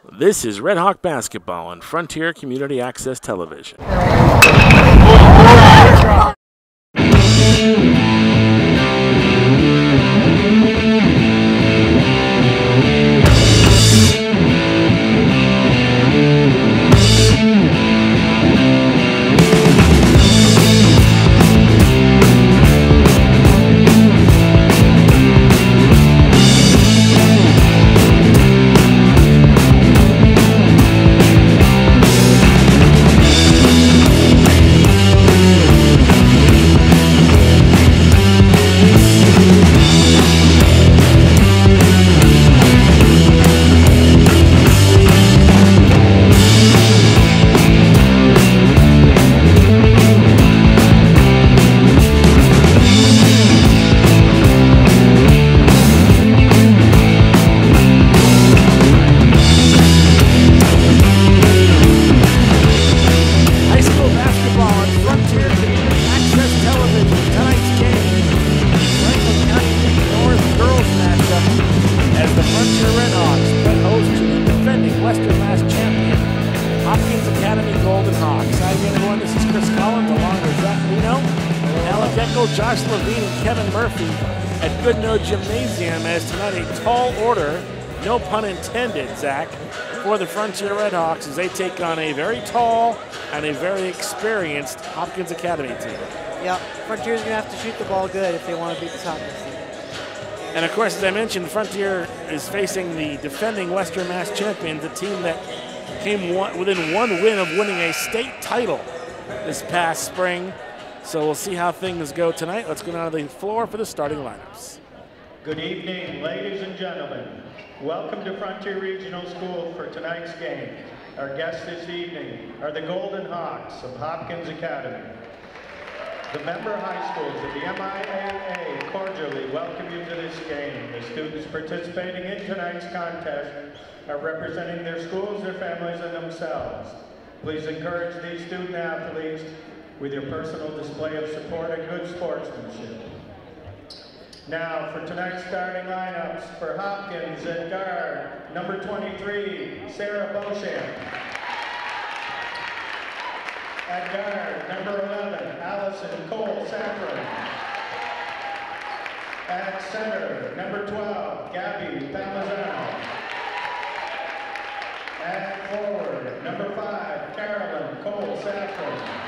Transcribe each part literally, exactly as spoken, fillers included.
This is Red Hawk Basketball on Frontier Community Access Television. Josh Levine and Kevin Murphy at Goodnoe Gymnasium as tonight a tall order, no pun intended, Zach, for the Frontier Redhawks as they take on a very tall and a very experienced Hopkins Academy team. Yep, Frontier's going to have to shoot the ball good if they want to beat this Hopkins team. And of course, as I mentioned, Frontier is facing the defending Western Mass champions, a team that came one, within one win of winning a state title this past spring. So we'll see how things go tonight. Let's go down to the floor for the starting lineups. Good evening, ladies and gentlemen. Welcome to Frontier Regional School for tonight's game. Our guests this evening are the Golden Hawks of Hopkins Academy. The member high schools of the M I A A cordially welcome you to this game. The students participating in tonight's contest are representing their schools, their families, and themselves. Please encourage these student athletes with your personal display of support and good sportsmanship. Now for tonight's starting lineups for Hopkins at guard, number twenty-three, Sarah Beauchamp. At guard, number eleven, Allison Cole Safran. At center, number twelve, Gabby Palmazano. At forward, number five, Carolyn Cole Safran.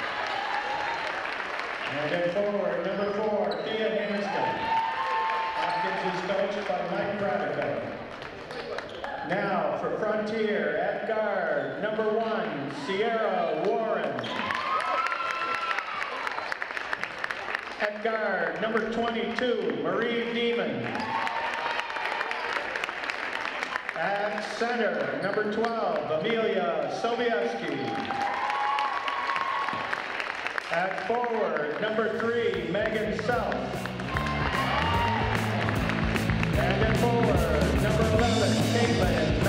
And at forward, number four, Thea Hanscom. Hopkins is coached by Mike Radico. Now for Frontier at guard, number one, Sierra Warren. At guard, number twenty-two, Marie Demon. At center, number twelve, Amelia Sobieski. At forward, number three, Megan Self. And at forward, number eleven, Caitlin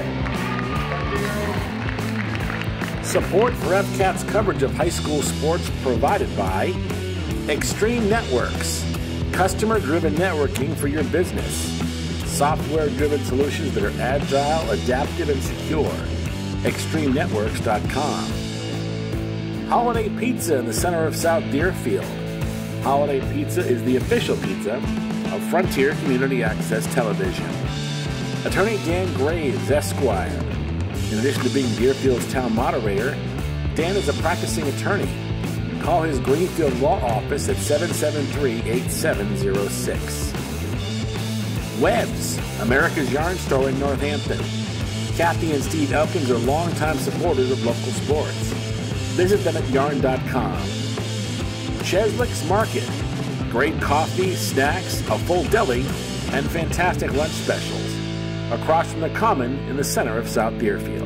Mackin. Support for F CAT's coverage of high school sports provided by Extreme Networks, customer-driven networking for your business. Software-driven solutions that are agile, adaptive, and secure. extreme networks dot com. Holiday Pizza in the center of South Deerfield. Holiday Pizza is the official pizza of Frontier Community Access Television. Attorney Dan Graves, Esquire. In addition to being Deerfield's town moderator, Dan is a practicing attorney. Call his Greenfield Law Office at seven seven three, eight seven zero six. Webb's, America's Yarn Store in Northampton. Kathy and Steve Elkins are longtime supporters of local sports. Visit them at yarn dot com. Cheslick's Market. Great coffee, snacks, a full deli, and fantastic lunch specials. Across from the Common in the center of South Deerfield.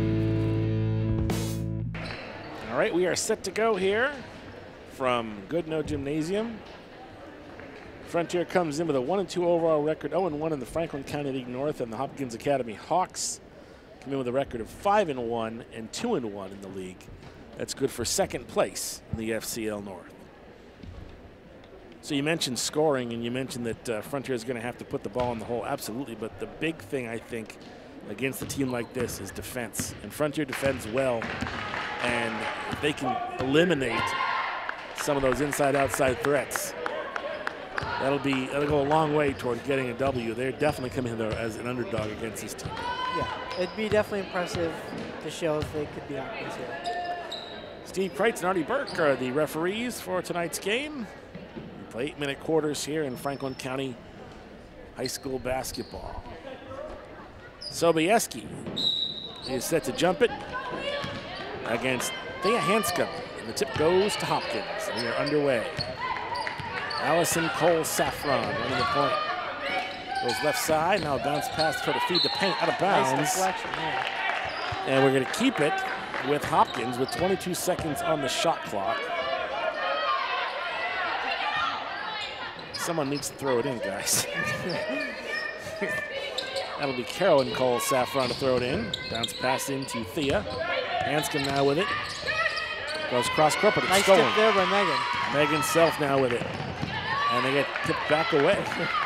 All right, we are set to go here from Goodnoe Gymnasium. Frontier comes in with a one and two overall record, oh and one in the Franklin County League North, and the Hopkins Academy Hawks come in with a record of five and one and two and one in the league. That's good for second place in the F C L North. So you mentioned scoring, and you mentioned that uh, Frontier is going to have to put the ball in the hole, absolutely. But the big thing, I think, against a team like this is defense. And Frontier defends well. And if they can eliminate some of those inside-outside threats, that'll be that'll go a long way toward getting a W. They're definitely coming in there as an underdog against this team. Yeah, it'd be definitely impressive to show if they could be on this here. Steve Kreitz and Artie Burke are the referees for tonight's game. We play eight-minute quarters here in Franklin County High School basketball. Sobieski is set to jump it against Thea Hanscom, and the tip goes to Hopkins, and we are underway. Allison Cole Saffron running the point. Goes left side, now a bounce pass toward to feed the paint out of bounds. Nice deflection, yeah. And we're going to keep it with Hopkins with twenty-two seconds on the shot clock. Someone needs to throw it in, guys. That'll be Carolyn Cole Saffron to throw it in. Bounce pass into Thea. Hanscom now with it. Goes cross court, but it's nice stolen. Nice tip there by Megan. Megan Self now with it. And they get tipped back away.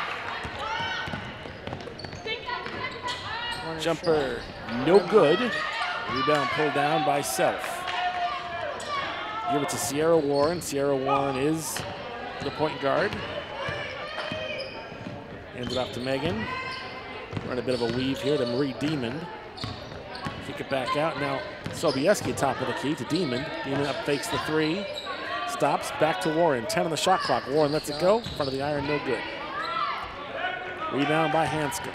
Jumper, no good. Rebound pulled down by Self. Give it to Sierra Warren. Sierra Warren is the point guard. Hands it off to Megan. Run a bit of a weave here to Marie Demond. Kick it back out. Now Sobieski top of the key to Demond. Demond up fakes the three. Stops, back to Warren. ten on the shot clock. Warren lets it go. In front of the iron, no good. Rebound by Hanscom.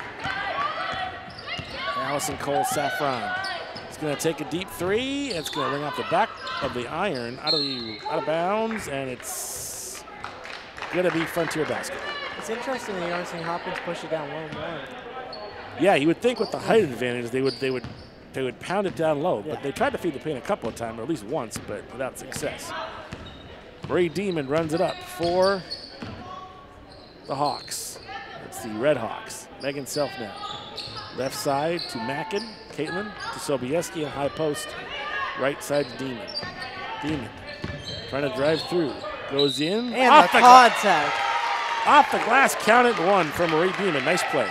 Allison Cole Saffron. It's going to take a deep three. It's going to ring off the back of the iron, out of the out of bounds, and it's going to be Frontier basketball. It's interesting that you aren't seeing Hopkins push it down low and low. Yeah, you would think with the height advantage they would they would they would pound it down low, yeah. but they tried to feed the paint a couple of times, or at least once, but without success. Marie Demond runs it up for the Hawks. It's the Red Hawks. Megan Self now. Left side to Mackin. Caitlin to Sobieski and high post. Right side to Demond. Demond trying to drive through. Goes in. And off the, the contact. Off the glass, counted one from Marie Demond. Nice play.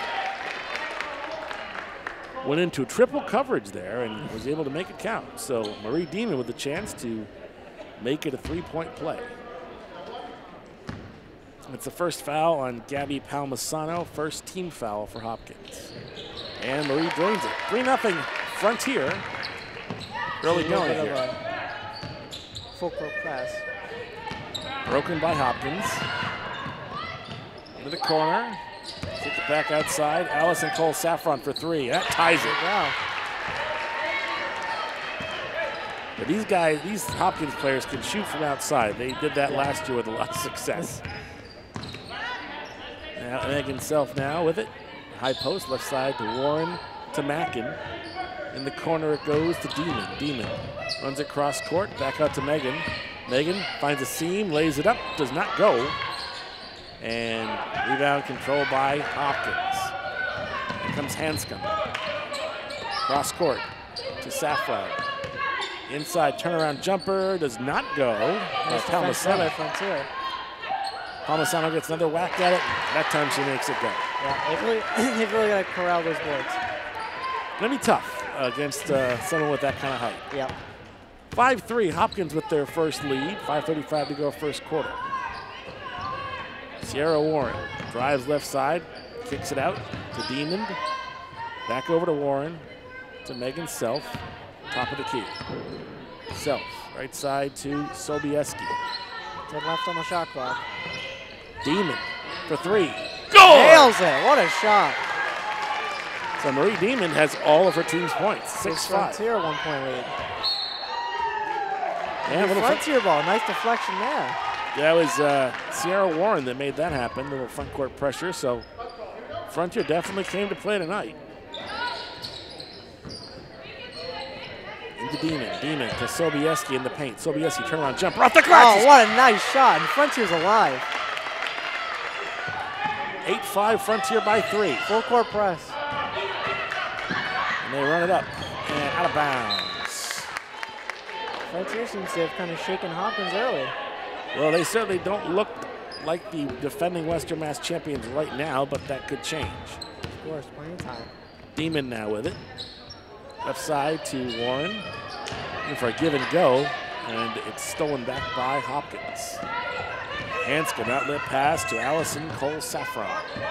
Went into triple coverage there and was able to make it count. So Marie Demond with the chance to make it a three-point play. It's the first foul on Gabby Palmisano, first team foul for Hopkins. And Marie drains it. three nothing Frontier. Early going here. Full court press. Broken by Hopkins. Into the corner. Kick it back outside. Allison Cole Saffron for three. That ties it. Wow. But these guys, these Hopkins players can shoot from outside. They did that last year with a lot of success. Now Megan Self now with it. High post, left side to Warren to Mackin. In the corner it goes to Demond. Demond runs it cross court, back out to Megan. Megan finds a seam, lays it up, does not go. And rebound control by Hopkins. Here comes Hanscom. Cross court to Saffron. Inside turnaround jumper does not go. Nice Palmisano. Frontier. Palmisano gets another whack at it. That time she makes it go. Yeah, they've really, they've really got to corral those boards. Gonna be tough against uh, someone with that kind of height. Yep. five three, Hopkins with their first lead. five thirty-five to go first quarter. Sierra Warren drives left side, kicks it out to Demond. Back over to Warren, to Megan Self, top of the key. Self, right side to Sobieski. Dead left on the shot clock. Demond for three. Goal! Nails it, what a shot. So Marie Demond has all of her team's points, six five. Frontier one point lead. Yeah, little Frontier ball, nice deflection there. That was uh, Sierra Warren that made that happen, little front court pressure, so Frontier definitely came to play tonight. Into Demond, Demond to Sobieski in the paint. Sobieski turnaround jumper off the glass. Oh, what a nice shot, and Frontier's alive. eight five Frontier by three. Full court press. And they run it up and out of bounds. Frontier seems to have kind of shaken Hopkins early. Well, they certainly don't look like the defending Western Mass champions right now, but that could change. Of course, plenty of time. Demon now with it. Left side to Warren. Looking for a give and go, and it's stolen back by Hopkins. Hanscom outlet pass to Allison Cole Saffron.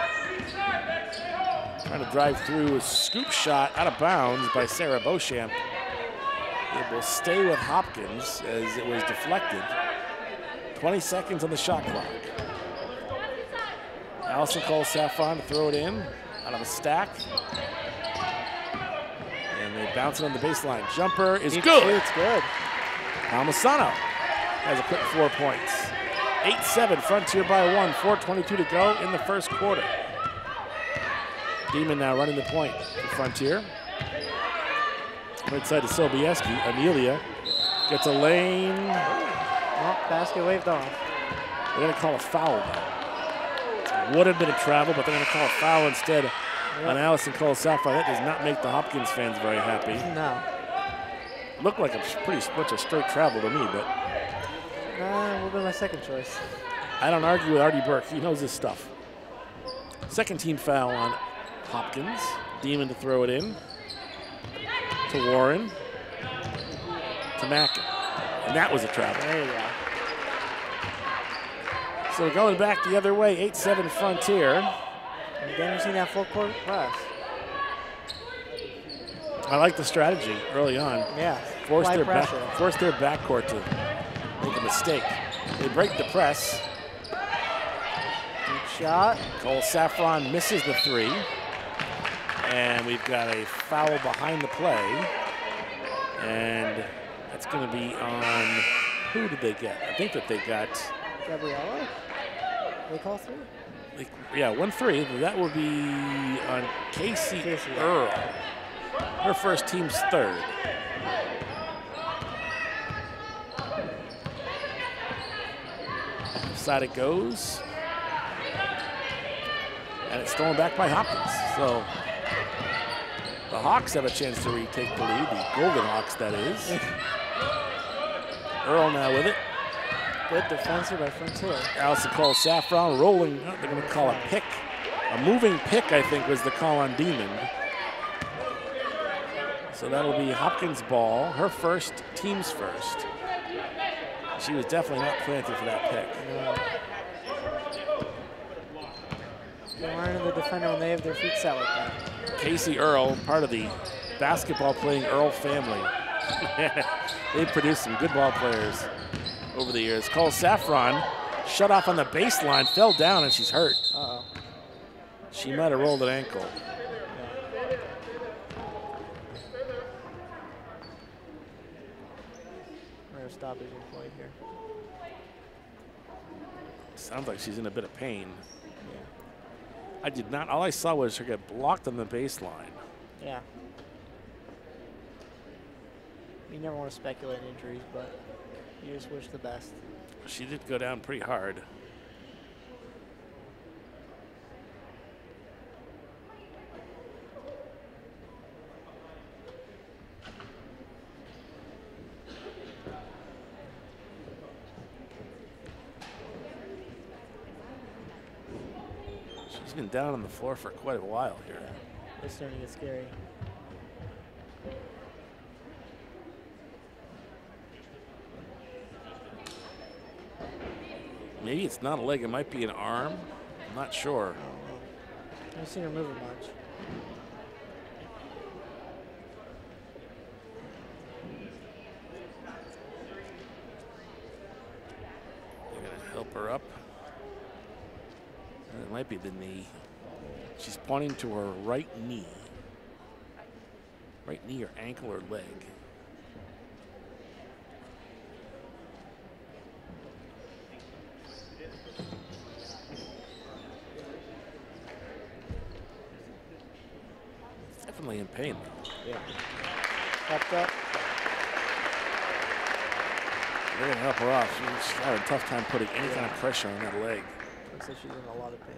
Trying to drive through a scoop shot out of bounds by Sarah Beauchamp. It will stay with Hopkins as it was deflected. twenty seconds on the shot clock. Allison Cole Saffron to throw it in out of a stack. And they bounce it on the baseline. Jumper is It's good. It's good. Palmisano has a quick four points. eight seven, Frontier by one, four twenty-two to go in the first quarter. Demon now running the point for Frontier. Right side to Sobieski. Amelia gets a lane. Oh, basket waved off. They're going to call a foul though. Would have been a travel, but they're going to call a foul instead Yep. on Allison Cole Saffron. That does not make the Hopkins fans very happy. No. Looked like a pretty much a straight travel to me, but Uh, will be my second choice. I don't argue with Artie Burke. He knows his stuff. Second team foul on Hopkins. Demon to throw it in to Warren to Mackin. And that was a travel. There you go. So going back the other way, eight seven Frontier. And again, you're seeing that full court press. I like the strategy early on. Yeah. Force Apply their, back, pressure. force their backcourt to make a mistake. They break the press. Deep shot. Cole Saffron misses the three. And we've got a foul behind the play. And that's going to be on, who did they get? I think that they got, Gabriella? They call three? like, yeah, one three. That will be on Casey, Casey, yeah. Earl. Her first team's third. Side it goes. And it's stolen back by Hopkins. So the Hawks have a chance to retake the lead. The Golden Hawks, that is. Earl now with it. Good defense by Frontier. Allison Cole Saffron rolling. Oh, they're going to call a pick. A moving pick, I think, was the call on Demon. So that'll be Hopkins' ball. Her first, team's first. She was definitely not planted for that pick. No. They aren't the defender when they have their feet set like that. Casey Earl, part of the basketball-playing Earl family. They've produced some good ball players over the years. Cole Saffron shut off on the baseline, fell down, and she's hurt. Uh-oh. She might have rolled an ankle. Yeah. Rare stoppage in play here. Sounds like she's in a bit of pain. Yeah. I did not, all I saw was her get blocked on the baseline. Yeah. You never want to speculate on injuries, but you just wish the best. She did go down pretty hard. She's been down on the floor for quite a while here. Yeah. It's starting to get scary. Maybe it's not a leg, it might be an arm. I'm not sure. I don't know. I haven't seen her move it much. They're gonna help her up. It might be the knee. She's pointing to her right knee. Right knee or ankle or leg. Definitely in pain though. Yeah. Popped up. They're gonna help her off. She's having a tough time putting any kind of pressure on that leg. Looks like she's in a lot of pain.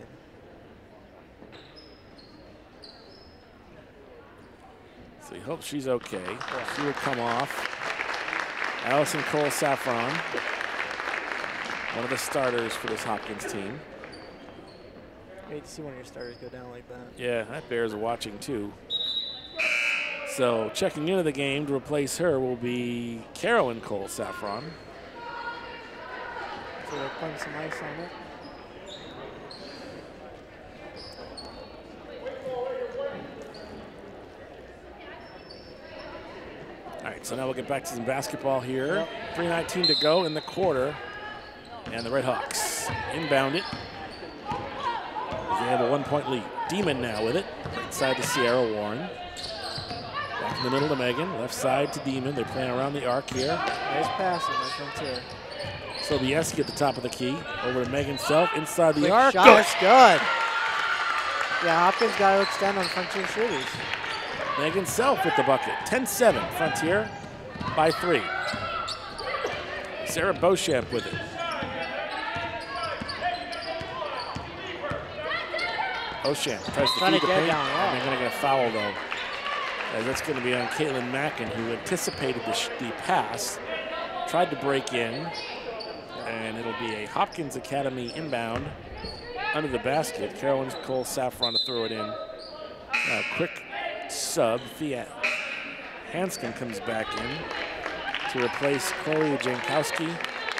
So we hope she's okay. Yeah. She will come off. Allison Cole Saffron, one of the starters for this Hopkins team. I hate to see one of your starters go down like that. Yeah, that bears watching too. So checking into the game to replace her will be Carolyn Cole Saffron. So they're putting some ice on it. All right, so now we'll get back to some basketball here. Yep. three nineteen to go in the quarter. And the Red Hawks inbound it. They have a one-point lead. Demon now with it. Right side to Sierra Warren. Back in the middle to Megan. Left side to Demon. They're playing around the arc here. Nice passing, my Frontier. Sobieski at the top of the key. Over to Megan Self inside the Quick arc. shot was good. Yeah, Hopkins got to extend on Frontier shooters. Megan Self with the bucket. ten seven. Frontier by three. Sarah Beauchamp with it. Beauchamp tries to Trying feed to the get paint. down low. And they're going to get a foul, though. As that's going to be on Caitlin Mackin, who anticipated the, sh the pass. Tried to break in. And it'll be a Hopkins Academy inbound under the basket. Carolyn Cole Saffron to throw it in. Now, quick sub. Thea Hanscom comes back in to replace Chloe Jankowski.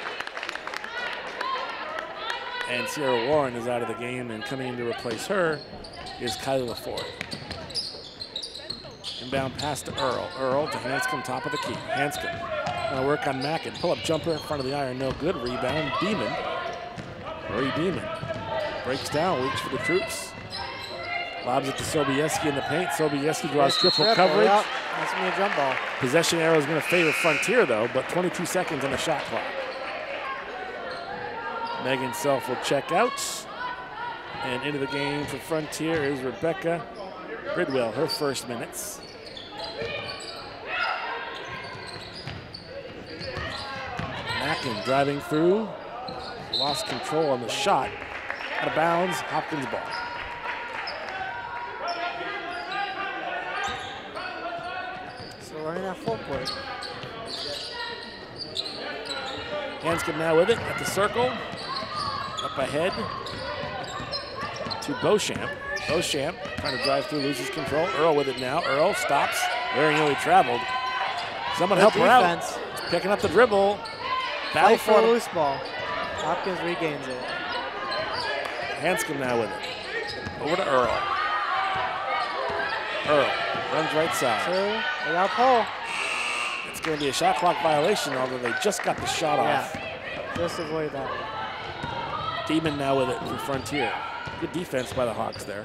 And Sierra Warren is out of the game, and coming in to replace her is Kylie LaFord. Inbound pass to Earl. Earl to Hanscom, top of the key. Hanscom gonna work on Mackin. Pull up jumper in front of the iron, no good. Rebound, Demon. Marie Demon breaks down, reach for the troops. Lobs it to Sobieski in the paint. Sobieski draws triple, triple coverage. Yep. That's gonna be a jump ball. Possession arrow is gonna favor Frontier though, but twenty-two seconds on the shot clock. Megan Self will check out. And into the game for Frontier is Rebecca Bridwell, her first minutes. Mackin driving through. Lost control on the shot. Out of bounds, Hopkins ball. So running that full court. Hanscom now with it at the circle. Up ahead to Beauchamp. Beauchamp trying to drive through, loses control. Earl with it now. Earl stops. Very nearly traveled. Someone Good help her defense. out. Picking up the dribble. Battle Fight for a for loose ball. Hopkins regains it. Hanscom now with it. Over to Earl. Earl runs right side. Two, without pull. It's going to be a shot clock violation, although they just got the shot off. Yeah, just avoid that one. Demon now with it for Frontier. Good defense by the Hawks there.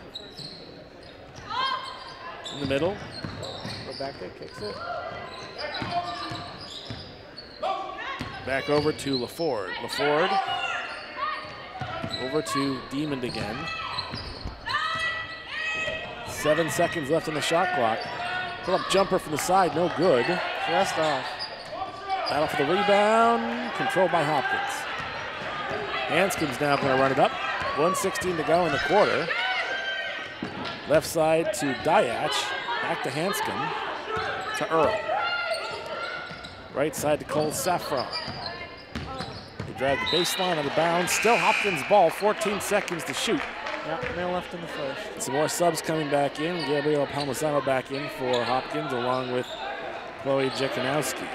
In the middle. Rebecca kicks it. Back over to LaFord. LaFord over to Demon again. Seven seconds left on the shot clock. Pull up jumper from the side, no good. Just off. Battle for the rebound, controlled by Hopkins. Hanscom's now going to run it up. one sixteen to go in the quarter. Left side to Diatch. Back to Hanscom. To Earl. Right side to Cole Saffron. They drag the baseline out of bounds. Still Hopkins ball, fourteen seconds to shoot. Yep, no left in the first. Some more subs coming back in. Gabrielle Palmisano back in for Hopkins along with Chloe Jekanowski.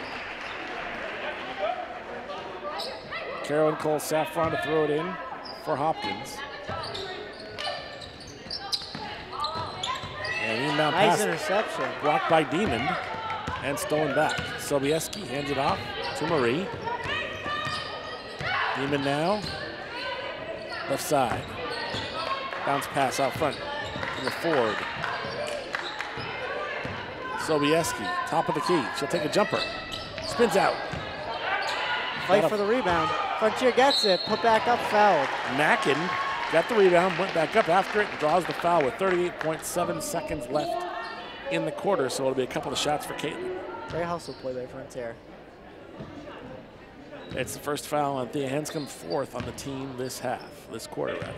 Carolyn Cole Saffron to throw it in for Hopkins. And inbound Nice pass interception. blocked by Demon and stolen back. Sobieski hands it off to Marie. Demon now, left side. Bounce pass out front to the Ford. Sobieski, top of the key. She'll take a jumper. Spins out. Fight for the rebound. Frontier gets it. Put back up, fouled. Mackin got the rebound, went back up after it, and draws the foul with thirty-eight point seven seconds left in the quarter, so it'll be a couple of shots for Caitlin. Great hustle play by Frontier. It's the first foul on Thea Hanscom, fourth on the team this half, this quarter rather.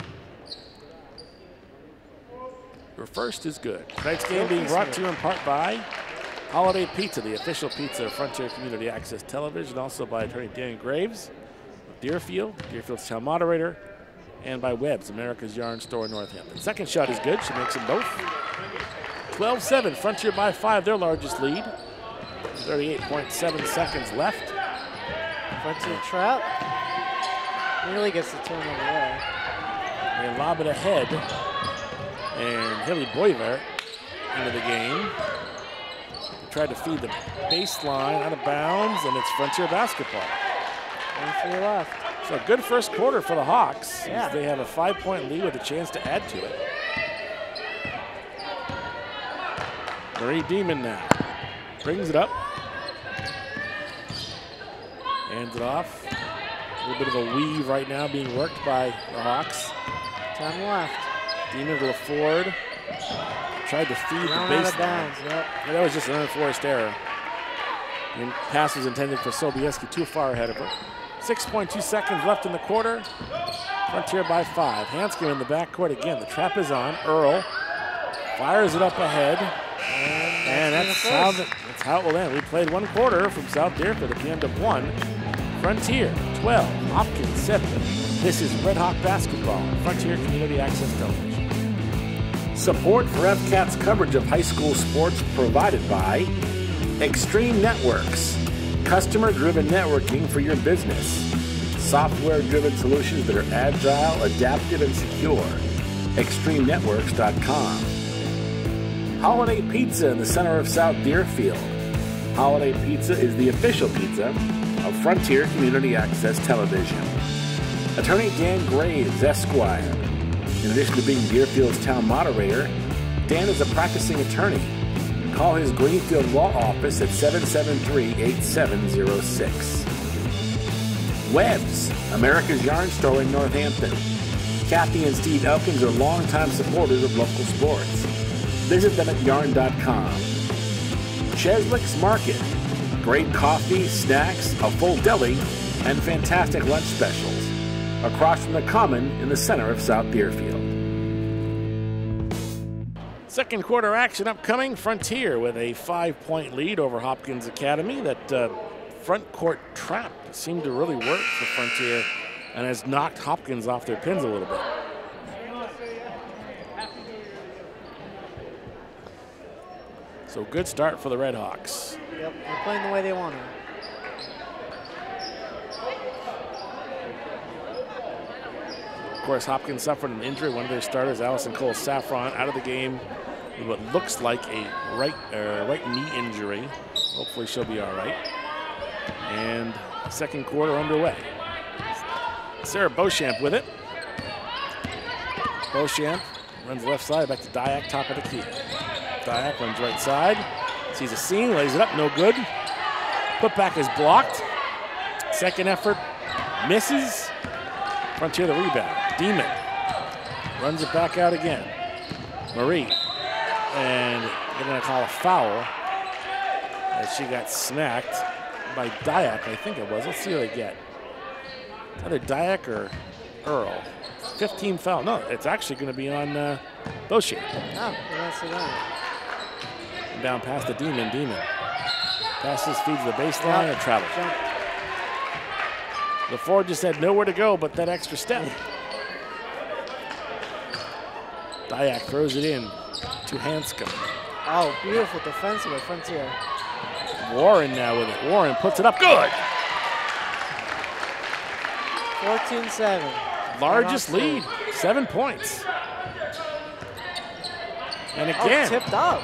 Your first is good. Tonight's game being brought to you in part by Holiday Pizza, the official pizza of Frontier Community Access Television, also by attorney Dan Graves, Deerfield, Deerfield's town moderator, and by Webb's, America's Yarn Store in Northampton. Second shot is good. She makes them both. twelve seven, Frontier by five, their largest lead. thirty-eight point seven seconds left. Frontier trap. Nearly gets the turnover there. They lob it ahead. And Hilly Boyver into the game. Tried to feed the baseline out of bounds, and it's Frontier basketball. three left. So a good first quarter for the Hawks. Yeah. As they have a five-point lead with a chance to add to it. Marie Demon now brings it up. Hands it off. A little bit of a weave right now being worked by the Hawks. Time left. Demon to Ford. Tried to feed the Out of baseline. bounds, yep. Yeah, that was just an unforced error. And pass was intended for Sobieski, too far ahead of her. six point two seconds left in the quarter. Frontier by five. Hanscom in the backcourt again. The trap is on. Earl fires it up ahead. And, and that's, how the, that's how it will end. We played one quarter from South Deerfield at the end of one. Frontier twelve, Hopkins seven. This is Red Hawk basketball on Frontier Community Access Television. Support for F CAT's coverage of high school sports provided by Extreme Networks, customer-driven networking for your business, software-driven solutions that are agile, adaptive, and secure. extreme networks dot com. Holiday Pizza in the center of South Deerfield. Holiday Pizza is the official pizza of Frontier Community Access Television. Attorney Dan Graves, Esquire. In addition to being Deerfield's town moderator, Dan is a practicing attorney. Call his Greenfield Law Office at seven seven three, eight seven zero six. Webb's, America's yarn store in Northampton. Kathy and Steve Elkins are longtime supporters of local sports. Visit them at yarn dot com. Cheslick's Market. Great coffee, snacks, a full deli, and fantastic lunch specials. Across from the Common in the center of South Deerfield. Second quarter action upcoming. Frontier with a five-point lead over Hopkins Academy. That uh, front court trap seemed to really work for Frontier and has knocked Hopkins off their pins a little bit. So good start for the Red Hawks. Yep, they're playing the way they want to. Of course, Hopkins suffered an injury. One of their starters, Allison Cole Saffron, out of the game with what looks like a right, uh, right knee injury. Hopefully she'll be all right. And second quarter underway. Sarah Beauchamp with it. Beauchamp runs left side back to Dyack, top of the key. Dyack runs right side. Sees a seam, lays it up, no good. Putback is blocked. Second effort, misses. Frontier the rebound. Demon runs it back out again. Marie, and they're going to call a foul as she got smacked by Dyack, I think it was. Let's see what they get. It's either Dyack or Earl. fifteen foul. No, it's actually going to be on uh, Beauchamp. Oh, that's the one. Down past the Demon. Demon passes, feeds the baseline, Yep. and travels. Jump. The forward just had nowhere to go but that extra step. Dyack throws it in to Hanscom. Oh, beautiful defensive by Frontier. Warren now with it. Warren puts it up. Good. fourteen seven. Largest lead. Seven points. And Oh, again, tipped up.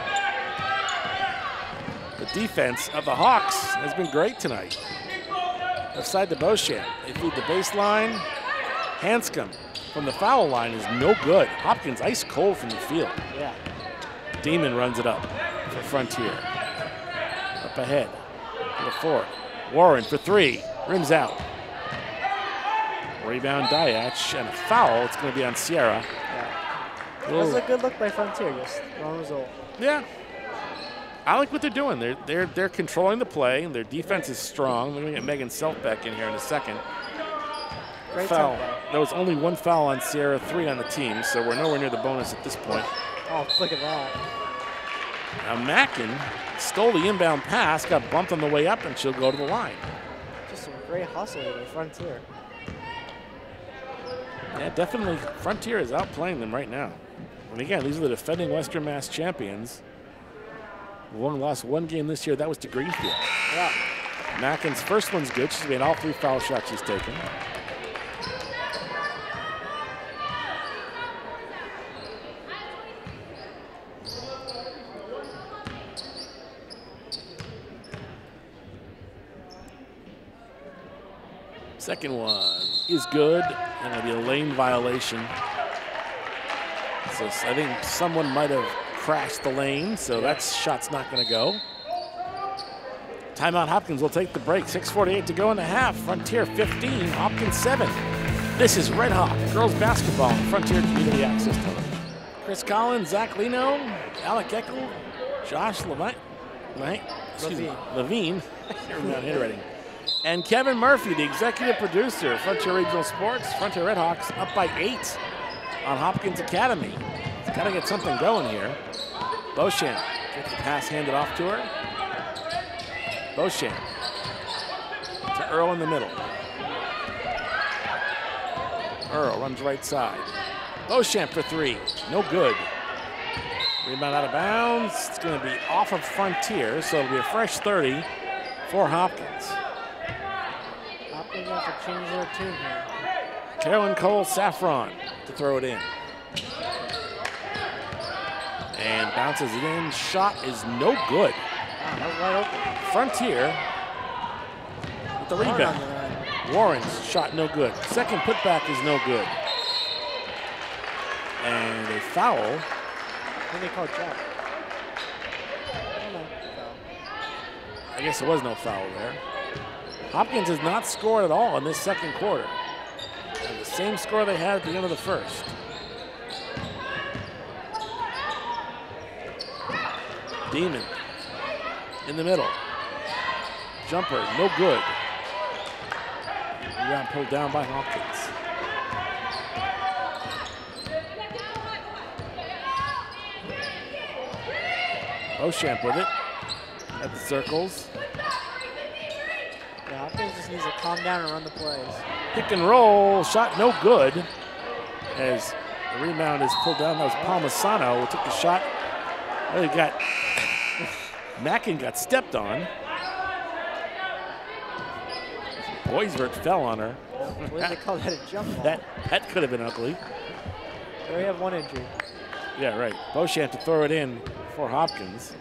the defense of the Hawks has been great tonight. Left side to Beauchamp. They feed the baseline. Hanscom from the foul line is no good. Hopkins ice cold from the field. Yeah. Demon runs it up for Frontier. Up ahead to the fourth. Warren for three. Rims out. Rebound Dyack and a foul. It's going to be on Sierra. Yeah. That Little- was a good look by Frontier, just wrong result. Yeah. I like what they're doing. They're they're they're controlling the play. Their defense is strong. We're going to get Megan Self back in here in a second. Great Foul. tempo. There was only one foul on Sierra, three on the team, so we're nowhere near the bonus at this point. Oh, look at that. Now Mackin stole the inbound pass, got bumped on the way up, and she'll go to the line. Just some great hustle by Frontier. Yeah, definitely Frontier is outplaying them right now. And again, these are the defending Western Mass champions. One lost one game this year. That was to Greenfield. Yeah. Mackin's first one's good. She's made all three foul shots she's taken. Second one is good, and it'll be a lane violation. So I think someone might have crashed the lane, so that shot's not going to go. Timeout, Hopkins will take the break. six forty-eight to go in the half. Frontier fifteen, Hopkins seven. This is Red Hawk girls basketball on Frontier Community Access Television. Chris Collins, Zach Leno, Alec Eckel, Josh Levine, right? Excuse me, Levine. Handwriting. And Kevin Murphy, the executive producer, Frontier Regional Sports. Frontier Red Hawks up by eight on Hopkins Academy. It's got to get something going here. Beauchamp gets the pass handed off to her. Beauchamp to Earl in the middle. Earl runs right side. Beauchamp for three, no good. Rebound out of bounds. It's going to be off of Frontier, so it'll be a fresh thirty for Hopkins. Hopkins has to change their tune here. Carolyn Cole Saffron to throw it in. And bounces it in. Shot is no good. Wow, that was wide open. Frontier with the Warren rebound. on the line. Warren's shot no good. Second putback is no good. And a foul. What do they call Jack? I don't know. Foul. I guess there was no foul there. Hopkins has not scored at all in this second quarter. And the same score they had at the end of the first. Demon in the middle. Jumper, no good. Rebound pulled down by Hopkins. Beauchamp with it at the circles. Yeah, Hopkins just needs to calm down and run the plays. Pick and roll, shot no good. As the rebound is pulled down, that was Palmisano who took the shot. Well, he got, Mackin got stepped on. Boisvert fell on her. What do they call that, a jump ball? That, that could have been ugly. So we have one injury. Yeah, right. Beauchamp to throw it in for Hopkins.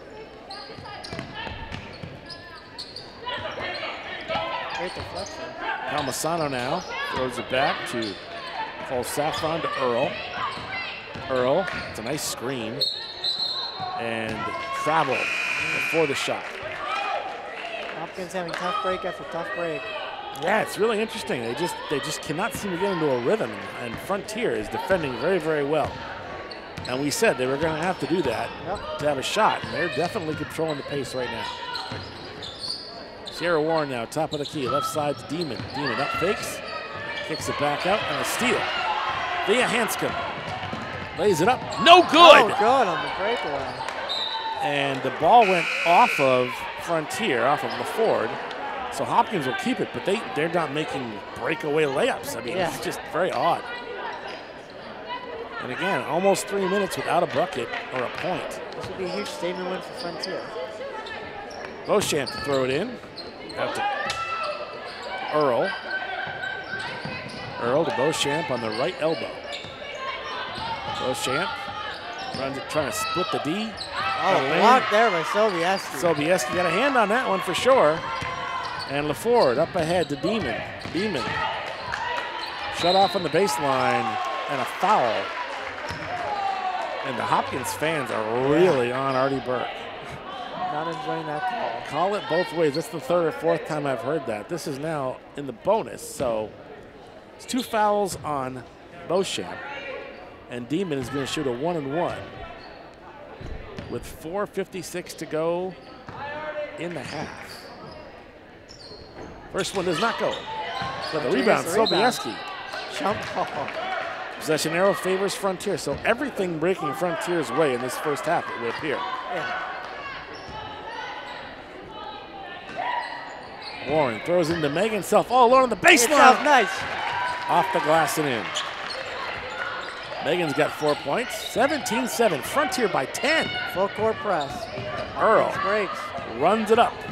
Great deflection. Palmisano now throws it back to Cole Saffron to Earl. Earl, it's a nice screen. And travel before the shot. Hopkins having tough break after tough break. Yeah, it's really interesting. They just they just cannot seem to get into a rhythm, and Frontier is defending very, very well. And we said they were going to have to do that Yep. to have a shot, and they're definitely controlling the pace right now. Sierra Warren now, top of the key, left side to Demon. Demon up fakes, kicks it back out, and a steal. Via Hanscom lays it up, no good! Oh, good on the breakaway. And the ball went off of Frontier, off of LaFord. So Hopkins will keep it, but they, they're not making breakaway layups. I mean, Yeah. it's just very odd. And again, almost three minutes without a bucket or a point. This would be a huge statement win for Frontier. Beauchamp to throw it in. Out to Earl. Earl to Beauchamp on the right elbow. Beauchamp runs it, trying to split the D. Oh, blocked there by Sobieski. Sobieski got a hand on that one for sure. And LaFord up ahead to Demon. Demon shut off on the baseline and a foul. And the Hopkins fans are really yeah. on Artie Burke. Not enjoying that call. Call it both ways. That's the third or fourth time I've heard that. This is now in the bonus. So it's two fouls on Beauchamp. And Demon is going to shoot a one and one. With four fifty-six to go in the half. First one does not go. But the rebound, Sobieski. Jump ball. Possession arrow favors Frontier, so everything breaking Frontier's way in this first half, it would appear. Yeah. Warren throws into Megan Self all alone on the baseline. Nice. Off the glass and in. Megan's got four points. seventeen seven. Frontier by ten. Full court press. Earl breaks. runs it up.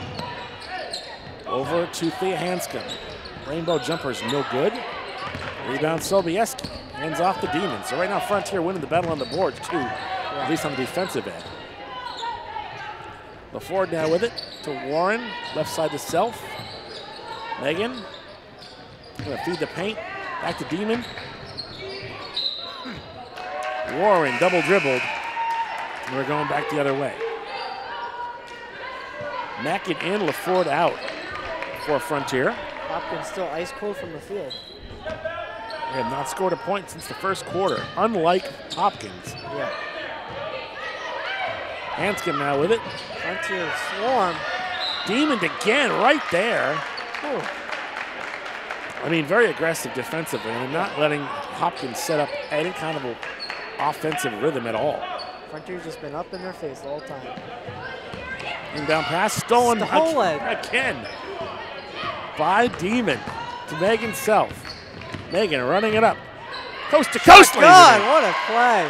Over to Thea Hanscom. Rainbow jumper's no good. Rebound Sobieski. Hands off the Demon. So right now Frontier winning the battle on the boards too, yeah. At least on the defensive end. LaFord now with it to Warren. Left side to Self. Megan. Gonna feed the paint. Back to Demon. Warren double dribbled. And we're going back the other way. Mackin in, LaFord out for Frontier. Hopkins still ice cold from the field. They have not scored a point since the first quarter, unlike Hopkins. Yeah. Hanscom now with it. Frontier swarm. Demon again, right there. Ooh. I mean, very aggressive defensively, and not letting Hopkins set up any kind of a offensive rhythm at all. Frontier's just been up in their face the whole time. Inbound pass, stolen, stolen. again by Demon to Megan Self. Megan running it up. Coast to coast. Oh God, what a play.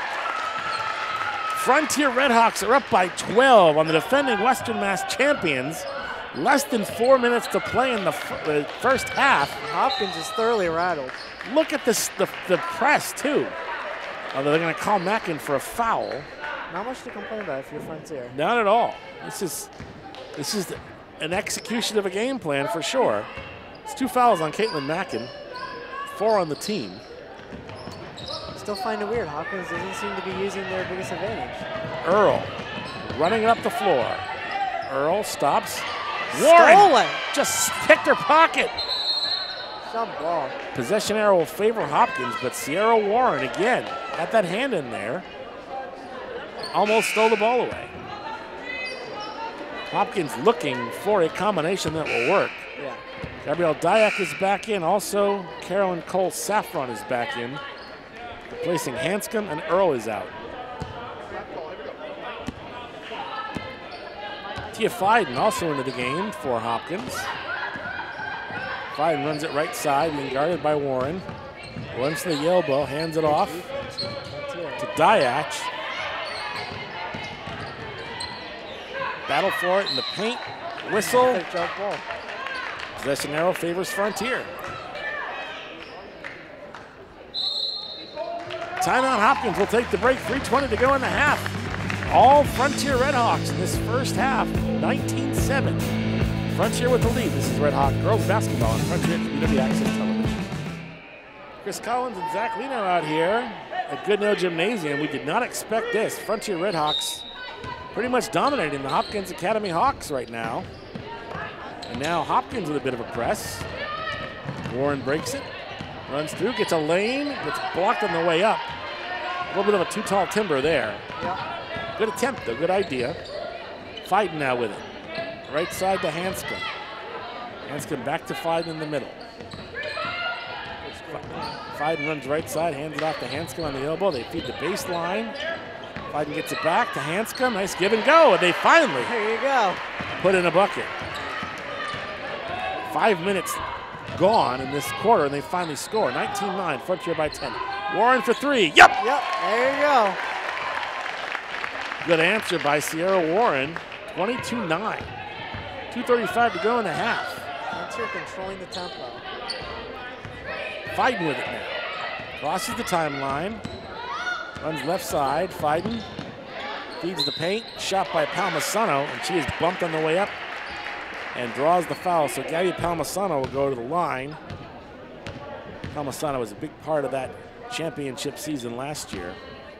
Frontier Redhawks are up by twelve on the defending Western Mass champions. Less than four minutes to play in the, f the first half. Hopkins is thoroughly rattled. Look at this, the, the press, too. Although they're going to call Mackin for a foul. Not much to complain about if you're Frontier. Not at all. This is, this is an execution of a game plan for sure. It's two fouls on Caitlin Mackin, four on the team. Still find it weird. Hopkins doesn't seem to be using their biggest advantage. Earl running it up the floor. Earl stops. Warren Stolen. Just picked her pocket. Some ball. Possession arrow will favor Hopkins, but Sierra Warren again had that hand in there. Almost stole the ball away. Hopkins looking for a combination that will work. Yeah. Gabrielle Dyack is back in. Also, Carolyn Cole Saffron is back in. Replacing Hanscom, and Earl is out. Tia Fiden also into the game for Hopkins. Fiden runs it right side, being guarded by Warren. Runs to the elbow, hands it off to Dyack. Battle for it in the paint. Whistle. Possession arrow favors Frontier. Timeout Hopkins will take the break. three twenty to go in the half. All Frontier Redhawks in this first half, nineteen seven. Frontier with the lead. This is Red Hawk girls basketball on Frontier Community Access Television. Chris Collins and Zach Leno out here at Goodnow Gymnasium. We did not expect this. Frontier Redhawks pretty much dominating the Hopkins Academy Hawks right now. And now Hopkins with a bit of a press. Warren breaks it, runs through, gets a lane, gets blocked on the way up. A little bit of a too tall timber there. Yeah. Good attempt though, good idea. Fiden now with it. Right side to Hanscom. Hanscom back to Fiden in the middle. Fiden runs right side, hands it off to Hanscom on the elbow. They feed the baseline. Fiden gets it back to Hanscom. Nice give and go, and they finally there you go. Put in a bucket. Five minutes gone in this quarter, and they finally score. nineteen nine, Frontier by ten. Warren for three. Yep. Yep, there you go. Good answer by Sierra Warren. twenty-two nine. two thirty-five to go in the half. Frontier controlling the tempo. Fiden with it now. Crosses the timeline. Runs left side. Fiden feeds the paint. Shot by Palmisano, and she is bumped on the way up and draws the foul. So Gabby Palmisano will go to the line. Palmisano was a big part of that championship season last year.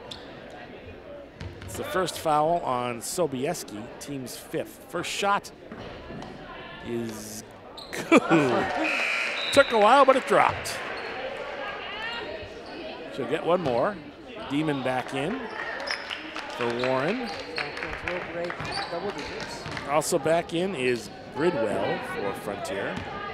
It's the first foul on Sobieski, team's fifth. First shot is good. Took a while, but it dropped. She'll get one more. Demon back in for Warren. Also back in is Bridwell for Frontier.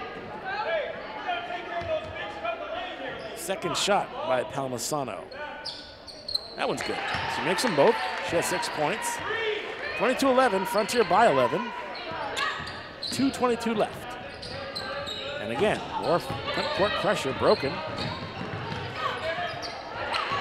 Second shot by Palmisano. That one's good. She makes them both. She has six points. twenty-two eleven, Frontier by eleven. two twenty-two left. And again, more front court pressure broken.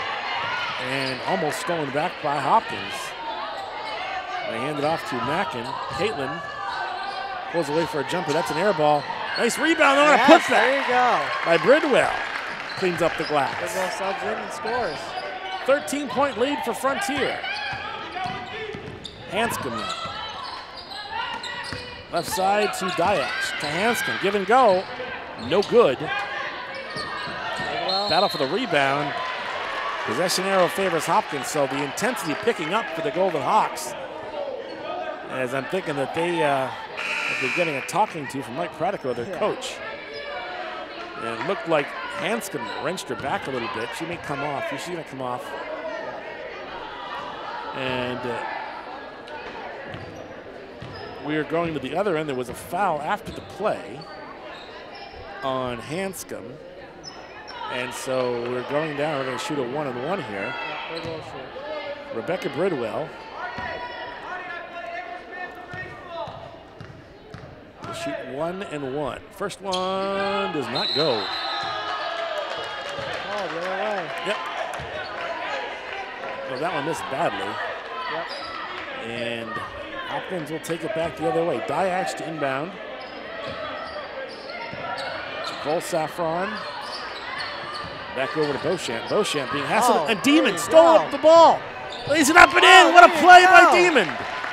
and almost stolen back by Hopkins. They hand it off to Mackin. Caitlin pulls away for a jumper. That's an air ball. Nice rebound on yes, a putback. There you go. By Bridwell. Cleans up the glass. Bridwell subs in and scores. thirteen point lead for Frontier. Hanscom now. Left side to Diash. To Hanscom. Give and go. No good. Bridwell. Battle for the rebound. Possession arrow favors Hopkins, so the intensity picking up for the Golden Hawks. As I'm thinking that they, uh, that they're getting a talking to from Mike Pratico, their yeah. coach. And it looked like Hanscom wrenched her back a little bit. She may come off. She's going to come off. And uh, we are going to the other end. There was a foul after the play on Hanscom. And so we're going down. We're going to shoot a one and one here. Yeah, Rebecca Bridwell. We'll shoot one and one. First one does not go. Oh, the other way. Yep. Well, that one missed badly. Yep. And Hopkins will take it back the other way. Diash to inbound. Cole Saffron. Back over to Beauchamp. Beauchamp being hassled. Oh, and Demon go. stole up the ball. Lays it up and Oh, in. What a there you play go. by Demon.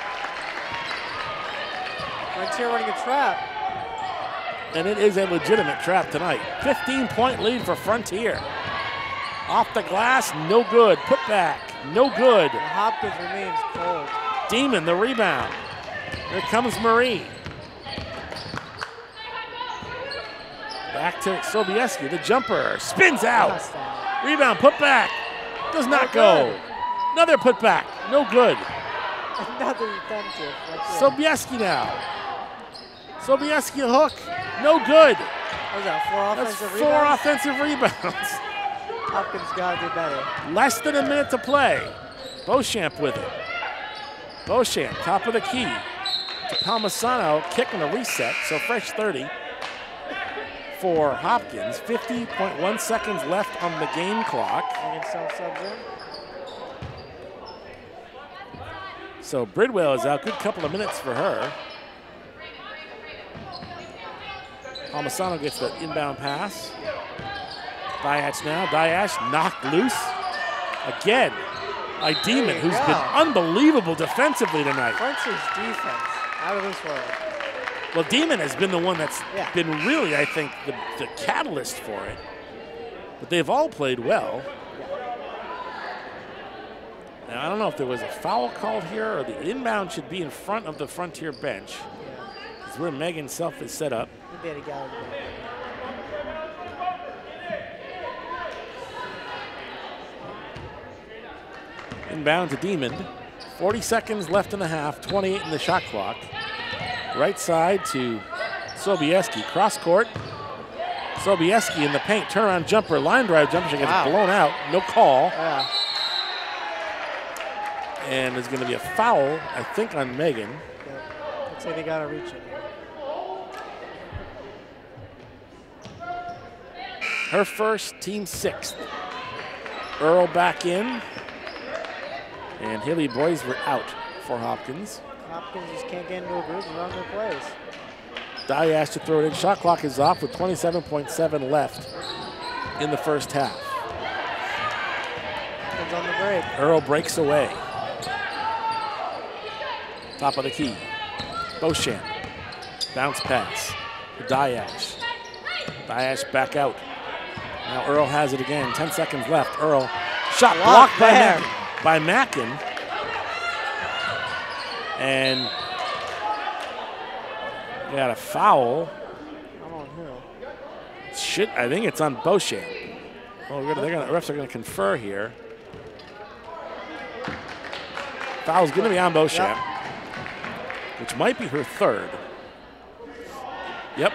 Frontier running a trap. And it is a legitimate trap tonight. fifteen point lead for Frontier. Off the glass, no good. Put back, no good. And Hopkins remains cold. Demon, the rebound. Here comes Marie. Back to Sobieski, the jumper. Spins out. Lost that. Rebound, put back. Does not go. Another put back, no good. Another defensive. Sobieski now. Sobieski hook, no good. What was that, four That's offensive four rebounds? offensive rebounds. Hopkins got to do better. Less than a minute to play. Beauchamp with it. Beauchamp, top of the key. To Palmisano, kicking a reset, so fresh thirty for Hopkins. fifty point one seconds left on the game clock. And some subs in. So Bridwell is out, good couple of minutes for her. Palmisano gets the inbound pass. Diash now, Diash knocked loose. Again, by Demon, who's go. been unbelievable defensively tonight. Frontier's defense, out of this world. Well, Demon has been the one that's Yeah. been really, I think, the, the catalyst for it. But they've all played well. Now, I don't know if there was a foul called here or the inbound should be in front of the Frontier bench. Because where Megan Self is set up. He did a gallery. Inbound to Demon. forty seconds left in the half, twenty-eight in the shot clock. Right side to Sobieski. Cross court. Sobieski in the paint. Turnaround jumper, line drive jumper. She gets Wow. blown out. No call. Yeah. And there's going to be a foul, I think, on Megan. Yeah. Looks like they got to reach it. Her first, team sixth. Earl back in. And Haley Boys were out for Hopkins. Hopkins just can't get into a groove and run their plays. Diash to throw it in. Shot clock is off with twenty-seven point seven left in the first half. Hopkins on the break. Earl breaks away. Top of the key. Beauchamp. Bounce pass. Diash. Diash back out. Now Earl has it again. ten seconds left. Earl. Shot blocked by Mackin. By Mackin. And we got a foul. I don't know. Shit, I think it's on Beauchamp. Well, we're gonna, they're gonna, the refs are going to confer here. Foul's going to be on Beauchamp, yep. Which might be her third. Yep.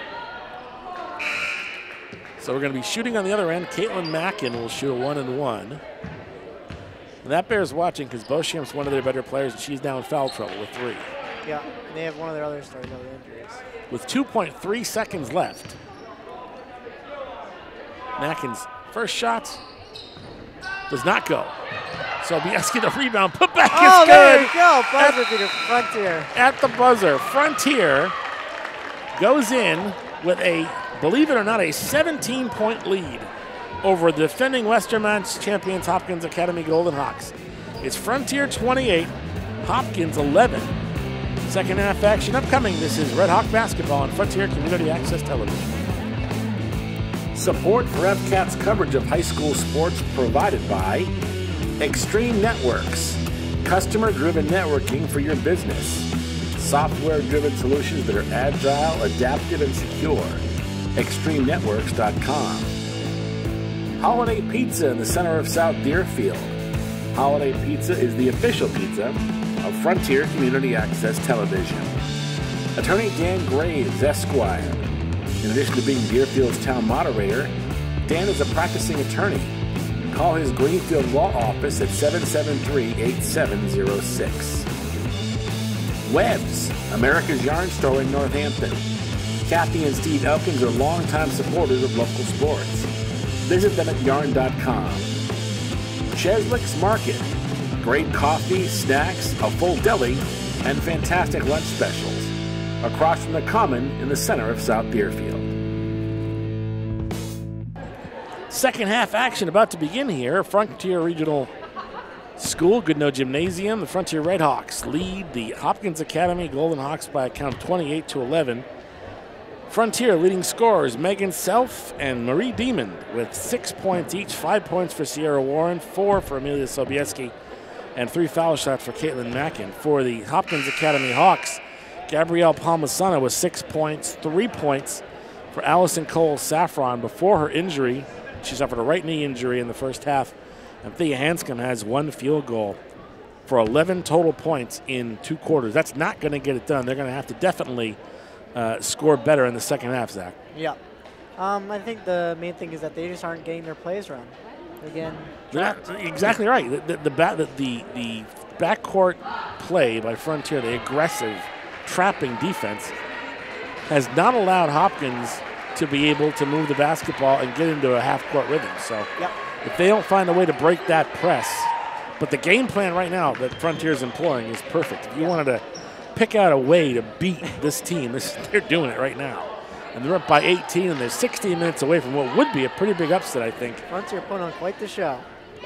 So we're going to be shooting on the other end. Caitlin Mackin will shoot a one and one. And that bears watching because Beauchamp's one of their better players, and she's now in foul trouble with three. Yeah, and they have one of their other stars out with injuries. With two point three seconds left. Mackin's first shot does not go. Sobieski the rebound, put back Oh, is there good. you go. Buzzer beater, Frontier. At the buzzer, Frontier goes in with a, believe it or not, a seventeen point lead over the defending Western Mass champions Hopkins Academy Golden Hawks. It's Frontier twenty-eight, Hopkins eleven. Second half action upcoming. This is Red Hawk basketball on Frontier Community Access Television. Support for F CAT's coverage of high school sports provided by Extreme Networks, customer-driven networking for your business. Software-driven solutions that are agile, adaptive, and secure. extreme networks dot com. Holiday Pizza in the center of South Deerfield. Holiday Pizza is the official pizza of Frontier Community Access Television. Attorney Dan Graves, Esquire. In addition to being Deerfield's town moderator, Dan is a practicing attorney. Call his Greenfield Law Office at seven seven three, eight seven zero six. Webb's, America's Yarn Store in Northampton. Kathy and Steve Elkins are longtime supporters of local sports. Visit them at yarn dot com. Cheslick's Market. Great coffee, snacks, a full deli, and fantastic lunch specials. Across from the Common in the center of South Deerfield. Second half action about to begin here. Frontier Regional School, Goodnoe Gymnasium. The Frontier Redhawks lead the Hopkins Academy Golden Hawks by a count of twenty-eight to eleven. Frontier leading scorers Megan Self and Marie Demon with six points each, five points for Sierra Warren, four for Amelia Sobieski, and three foul shots for Caitlin Mackin. For the Hopkins Academy Hawks, Gabrielle Palmasano with six points, three points for Allison Cole Saffron before her injury. She suffered a right knee injury in the first half, and Thea Hanscom has one field goal for eleven total points in two quarters. That's not going to get it done. They're going to have to definitely uh, score better in the second half, Zach. Yeah. Um, I think the main thing is that they just aren't getting their plays run. Again, Not, exactly right. The, the, the, back, the, the, the backcourt play by Frontier, the aggressive trapping defense, has not allowed Hopkins to be able to move the basketball and get into a half-court rhythm. So yep. If they don't find a way to break that press, but the game plan right now that Frontier is employing is perfect. If you wanted to pick out a way to beat this team, this, they're doing it right now. And they're up by eighteen, and they're sixteen minutes away from what would be a pretty big upset, I think. Frontier put on quite the show.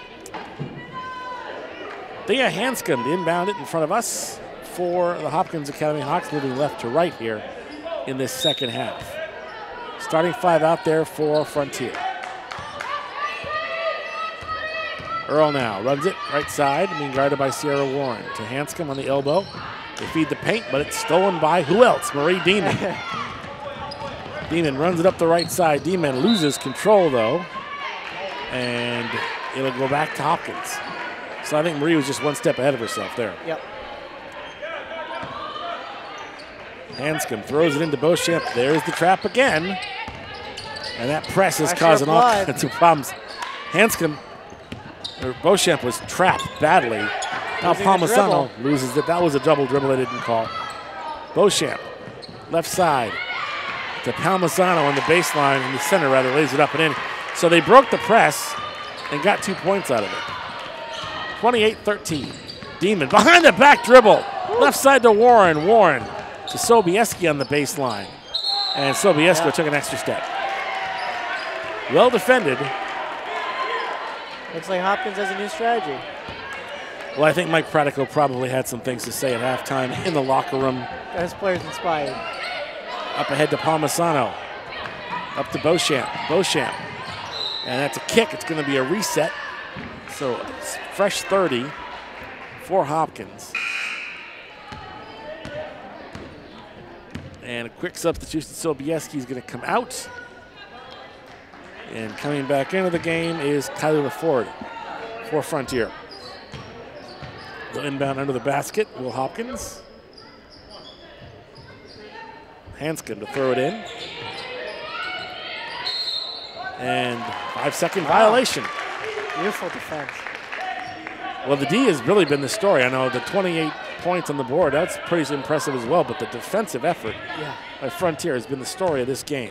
Thea Hanscom to inbound it in front of us for the Hopkins Academy Hawks, moving left to right here in this second half. Starting five out there for Frontier. Earl now runs it right side, being guarded by Sierra Warren. To Hanscom on the elbow. They feed the paint, but it's stolen by who else? Marie Demon. Demon runs it up the right side. Demon loses control, though, and it'll go back to Hopkins. So I think Marie was just one step ahead of herself there. Yep. Hanscom throws it into Beauchamp. There's the trap again. And that press is Pressure causing all applied. kinds of problems. Hanscom, or Beauchamp was trapped badly. Now Losing the Palmasano dribble. loses it. That was a double dribble they didn't call. Beauchamp, left side to Palmasano on the baseline, in the center rather, lays it up and in. So they broke the press and got two points out of it. twenty-eight thirteen. Demon behind the back dribble. Woo. Left side to Warren. Warren to Sobieski on the baseline. And Sobieski Yeah. took an extra step. Well defended. Looks like Hopkins has a new strategy. Well, I think Mike Pratico probably had some things to say at halftime in the locker room. Got his players inspired. Up ahead to Palmasano. Up to Beauchamp. Beauchamp. And that's a kick. It's going to be a reset. So it's fresh thirty for Hopkins. And a quick substitution. Sobieski is going to come out. And coming back into the game is Tyler LaFord for Frontier. The inbound under the basket, Will Hopkins. Hanscom to throw it in. And five second Wow. violation. Beautiful defense. Well, the D has really been the story. I know the twenty-eight points on the board, that's pretty impressive as well, but the defensive effort Yeah. by Frontier has been the story of this game.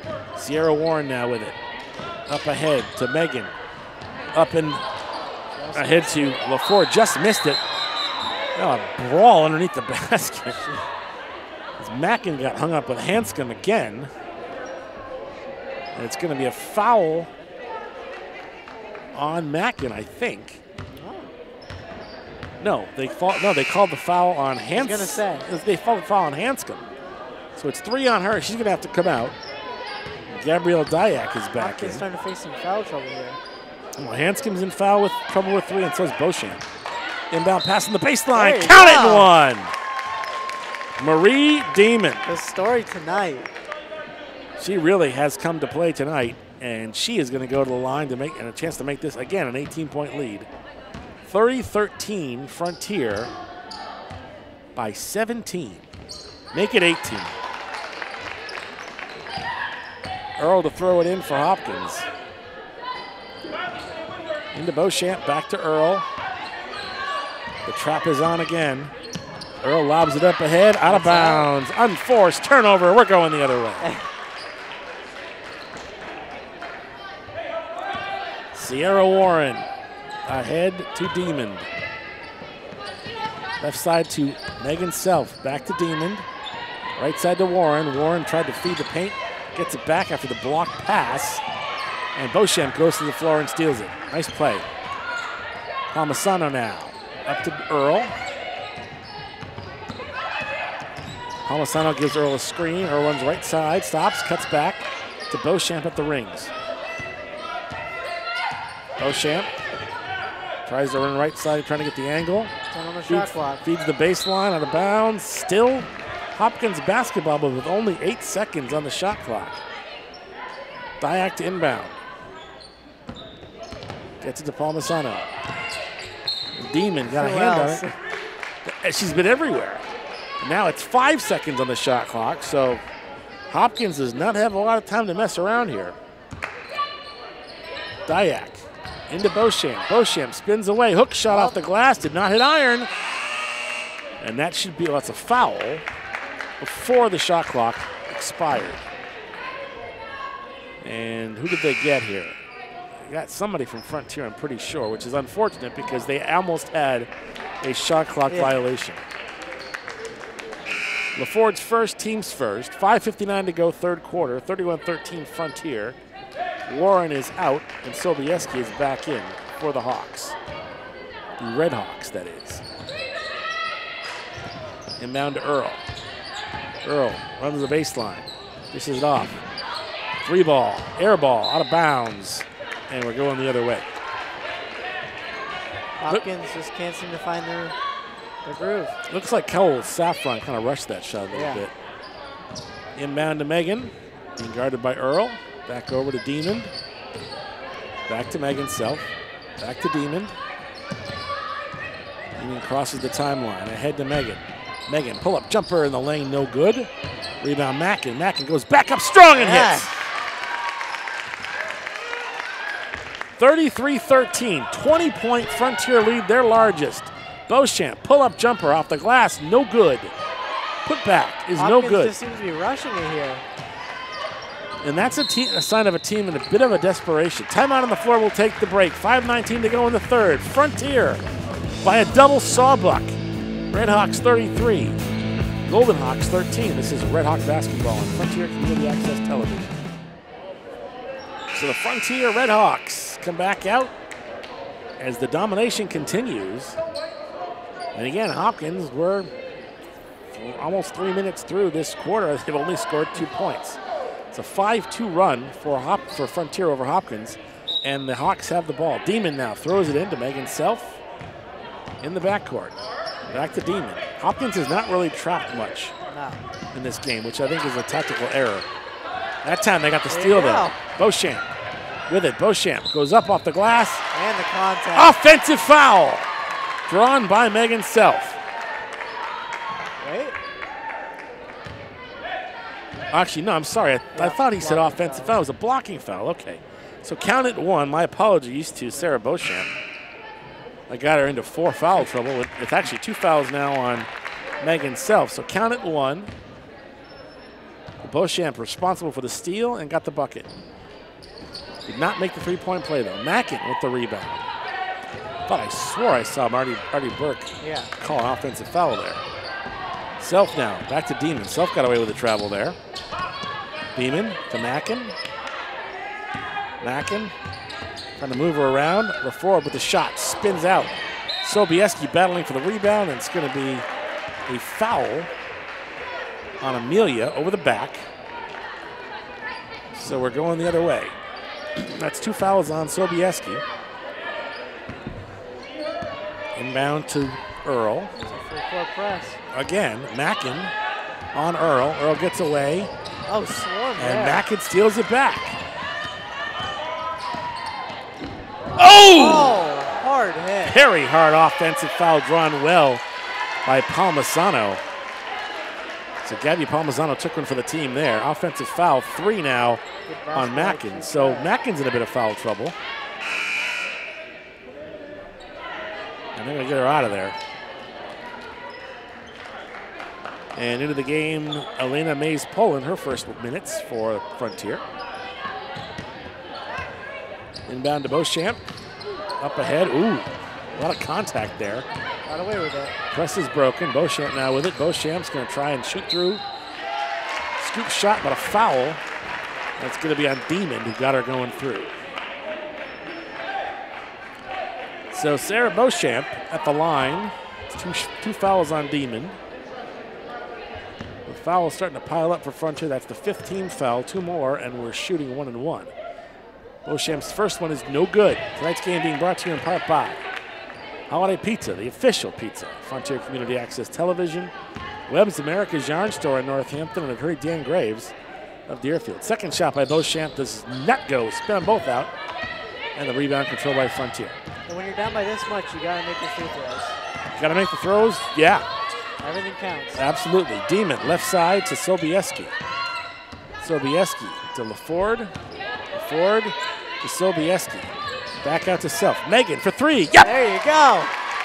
Sierra Warren now with it. Up ahead to Megan. Up and Ahead to LaFleur, just missed it. Oh, a brawl underneath the basket. As Mackin got hung up with Hanscom again. And it's going to be a foul on Mackin, I think. No, they fought, no, they called the foul on Hanscom. I was going to say. They called the foul on Hanscom. So it's three on her. She's going to have to come out. Gabrielle Dyack is back Hopkins in. starting to face some foul trouble here. Well, Hanscom's in foul with trouble with three, and so is Beauchamp. Inbound pass on the baseline. Hey, Count wow. it and one. Marie Demon. The story tonight. She really has come to play tonight, and she is going to go to the line to make and a chance to make this again an eighteen-point lead. thirty thirteen Frontier by seventeen. Make it eighteen. Earl to throw it in for Hopkins. Into Beauchamp, back to Earl. The trap is on again. Earl lobs it up ahead, out of bounds. Unforced turnover. We're going the other way. Sierra Warren ahead to Demon. Left side to Megan Self. Back to Demon. Right side to Warren. Warren tried to feed the paint. Gets it back after the block pass. And Beauchamp goes to the floor and steals it. Nice play. Palmisano now. Up to Earl. Palmisano gives Earl a screen. Earl runs right side, stops, cuts back to Beauchamp at the rings. Beauchamp tries to run right side, trying to get the angle. On the Feeds, shot clock. feeds the baseline out of bounds. Still Hopkins basketball, but with only eight seconds on the shot clock. Dyack to inbound. Gets it to Palmisano. Demon got a Who hand else? on it. She's been everywhere. Now it's five seconds on the shot clock, so Hopkins does not have a lot of time to mess around here. Dyack into Beauchamp. Beauchamp spins away. Hook shot off the glass. Did not hit iron. And that should be, well, that's a foul before the shot clock expired. And who did they get here? They got somebody from Frontier, I'm pretty sure, which is unfortunate because they almost had a shot clock Yeah. violation. LaForge's first, team's first. five fifty-nine to go, third quarter. thirty-one thirteen Frontier. Warren is out, and Sobieski is back in for the Hawks. The Red Hawks, that is. Inbound to Earl. Earl runs the baseline. Dishes it off. Three ball, air ball, out of bounds. And we're going the other way. Hopkins just can't seem to find their, their groove. Looks like Cole Saffron kind of rushed that shot a little Yeah. bit. Inbound to Megan. Being guarded by Earl. Back over to Demon. Back to Megan Self. Back to Demon. Demon crosses the timeline. Ahead to Megan. Megan, pull up jumper in the lane, no good. Rebound Mackin. Mackin goes back up strong and Yeah. hits. thirty-three thirteen, twenty point Frontier lead, their largest. Beauchamp, pull up jumper off the glass, no good. Put back is Hopkins no good. just seems to be rushing it here. And that's a, te- a sign of a team in a bit of a desperation. Timeout on the floor will take the break. five nineteen to go in the third. Frontier by a double sawbuck. Red Hawks thirty-three, Golden Hawks thirteen. This is Red Hawk basketball on Frontier Community Access Television. So the Frontier Red Hawks come back out as the domination continues. And again, Hopkins, we're almost three minutes through this quarter. They've only scored two points. It's a five two run for Hop for Frontier over Hopkins, and the Hawks have the ball. Demon now throws it into Megan Self in the backcourt. Back to Demon. Hopkins has not really trapped much No. in this game, which I think is a tactical error. That time they got the steal There you though. Beauchamp with it. Beauchamp goes up off the glass. And the contact. Offensive foul drawn by Megan Self. Wait. Actually, no, I'm sorry. I, Yeah, I thought he said blocking offensive foul. foul. It was a blocking foul. Okay. So count it one. My apologies to Sarah Beauchamp. I got her into four foul trouble. It's actually two fouls now on Megan Self. So count it one. Beauchamp responsible for the steal and got the bucket. Did not make the three-point play, though. Mackin with the rebound. thought I swore I saw Marty, Marty Burke Yeah. call an offensive foul there. Self now, back to Demon. Self got away with the travel there. Demon to Mackin. Mackin trying to move her around. LaFord with the shot, spins out. Sobieski battling for the rebound, and it's going to be a foul on Amelia over the back. So we're going the other way. That's two fouls on Sobieski. Inbound to Earl. It's a full court press. Again, Mackin on Earl. Earl gets away. Oh, swarm And there. Mackin steals it back. Oh! Oh, hard hit. Very hard offensive foul drawn well by Palmisano. So Gabby Palmisano took one for the team there. Offensive foul, three now on Mackin. So Mackin's in a bit of foul trouble. And they're going to get her out of there. And into the game, Elena Mays-Poland, her first minutes for Frontier. Inbound to Beauchamp. Up ahead. Ooh, a lot of contact there. Got away with it. Press is broken. Beauchamp now with it. Beauchamp's going to try and shoot through. Scoop shot, but a foul. That's going to be on Demon, who got her going through. So Sarah Beauchamp at the line. Two, two fouls on Demon. The foul is starting to pile up for Frontier. That's the fifth team foul. Two more, and we're shooting one and one. Beauchamp's first one is no good. Tonight's game being brought to you in part by Holiday Pizza, the official pizza. Frontier Community Access Television. Webb's America's Yarn Store in Northampton, and I've heard Dan Graves of Deerfield. Second shot by Beauchamp. Does not go. Spin them both out. And the rebound controlled by Frontier. And when you're down by this much, you got to make your free throws. Got to make the throws? Yeah. Everything counts. Absolutely. Demon, left side to Sobieski. Sobieski to LaFord. LaFord to Sobieski. Back out to Self. Megan for three. Yep! There you go.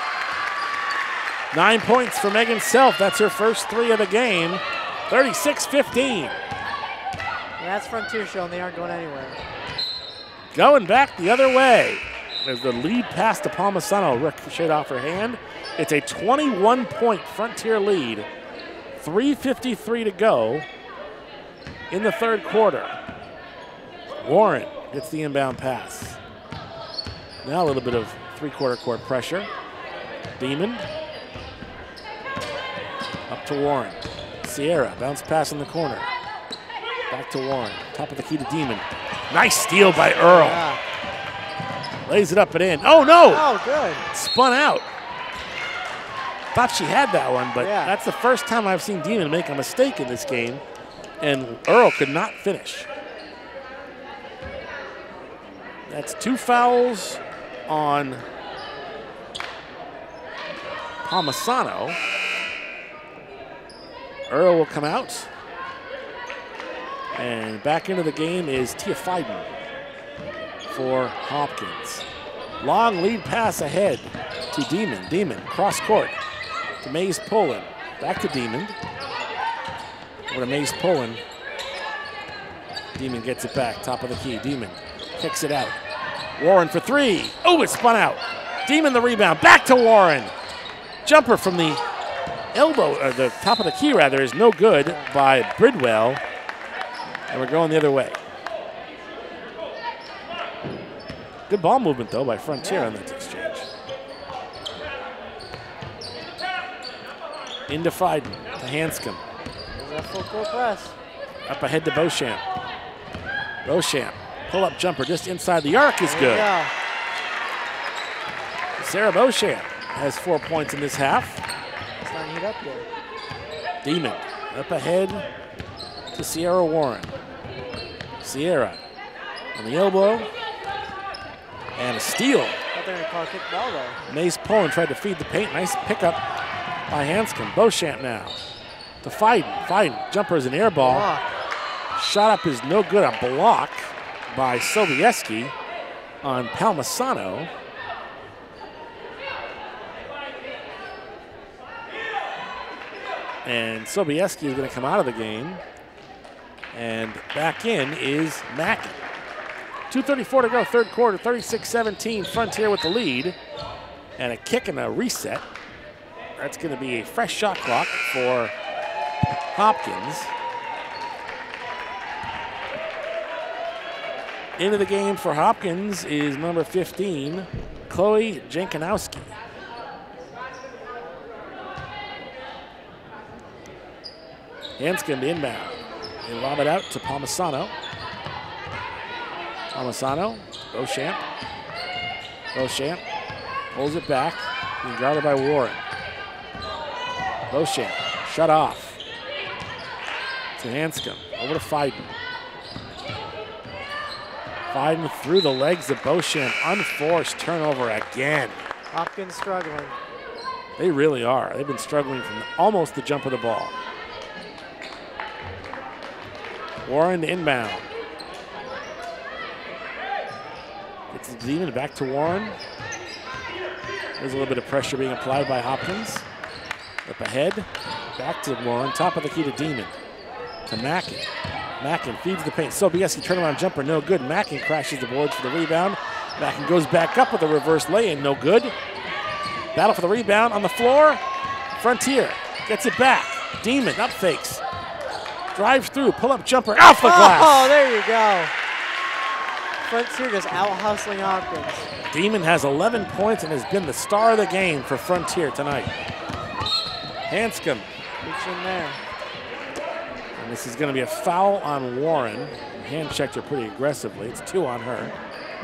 Nine points for Megan Self. That's her first three of the game. thirty-six fifteen. And that's Frontier showing they aren't going anywhere. Going back the other way. As the lead pass to Palmisano ricocheted off her hand. It's a twenty-one point Frontier lead. three fifty-three to go in the third quarter. Warren gets the inbound pass. Now a little bit of three-quarter court pressure. Demon. Up to Warren. Sierra, bounce pass in the corner. Back to Warren. Top of the key to Demon. Nice steal by Earl. Yeah. Lays it up and in. Oh, no! Oh, good. Spun out. Thought she had that one, but Yeah. that's the first time I've seen Demon make a mistake in this game, and Earl could not finish. That's two fouls on Palmisano. Earl will come out. And back into the game is Tia Fiden for Hopkins. Long lead pass ahead to Demon. Demon, cross court to Mays-Poland. Back to Demon. Over to Mays-Poland. Demon gets it back, top of the key. Demon kicks it out. Warren for three. Oh, it spun out. Demon the rebound. Back to Warren. Jumper from the elbow, or the top of the key rather, is no good by Bridwell. And we're going the other way. Good ball movement, though, by Frontier Yeah. on that exchange. Into Fiden, to Hanscom. There's that full court press. Up ahead to Beauchamp. Beauchamp, pull-up jumper just inside the arc is There you good. go. Sarah Beauchamp has four points in this half. It's not heat up yet. Demon, up ahead to Sierra Warren. Sierra on the elbow. And a steal. Thought they were going to call a kick ball, though. Mays-Poland tried to feed the paint. Nice pickup by Hanscom. Beauchamp now to Fiden. Fiden, jumper is an air ball. Block. Shot up is no good. A block by Sobieski on Palmisano. And Sobieski is going to come out of the game. And back in is Mackin. two thirty-four to go, third quarter, thirty-six seventeen. Frontier with the lead. and a kick and a reset. That's going to be a fresh shot clock for Hopkins. Into the game for Hopkins is number fifteen, Chloe Jankanowski. Hanscom inbound. They lob it out to Palmisano. Palmisano, Beauchamp. Beauchamp pulls it back, being guarded by Warren. Beauchamp, shut off. To Hanscom, over to Fiden. Fiden through the legs of Beauchamp, unforced turnover again. Hopkins struggling. They really are. They've been struggling from almost the jump of the ball. Warren inbound. Gets the Demon back to Warren. There's a little bit of pressure being applied by Hopkins. Up ahead, back to Warren, top of the key to Demon. To Mackin. Mackin feeds the paint. Sobieski turnaround jumper, no good. Mackin crashes the boards for the rebound. Mackin goes back up with a reverse lay-in, no good. Battle for the rebound on the floor. Frontier gets it back. Demon up fakes. Drives through, pull-up jumper off the glass. Oh, there you go. Frontier just out-hustling Hopkins. Demon has eleven points and has been the star of the game for Frontier tonight. Hanscom. Reach in there. And this is going to be a foul on Warren. Hand checked her pretty aggressively. It's two on her.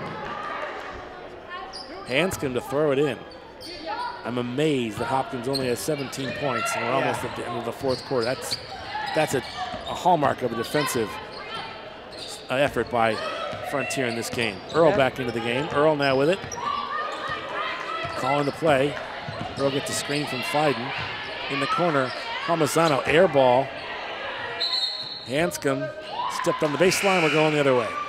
Hanscom to throw it in. I'm amazed that Hopkins only has seventeen points and we're yeah. almost at the end of the fourth quarter. That's that's a, a hallmark of a defensive uh, effort by Frontier in this game. Earl yeah. back into the game. Earl now with it. Calling the play. Earl gets a screen from Fiden. In the corner, Palmisano air ball. Hanscom stepped on the baseline. We're going the other way.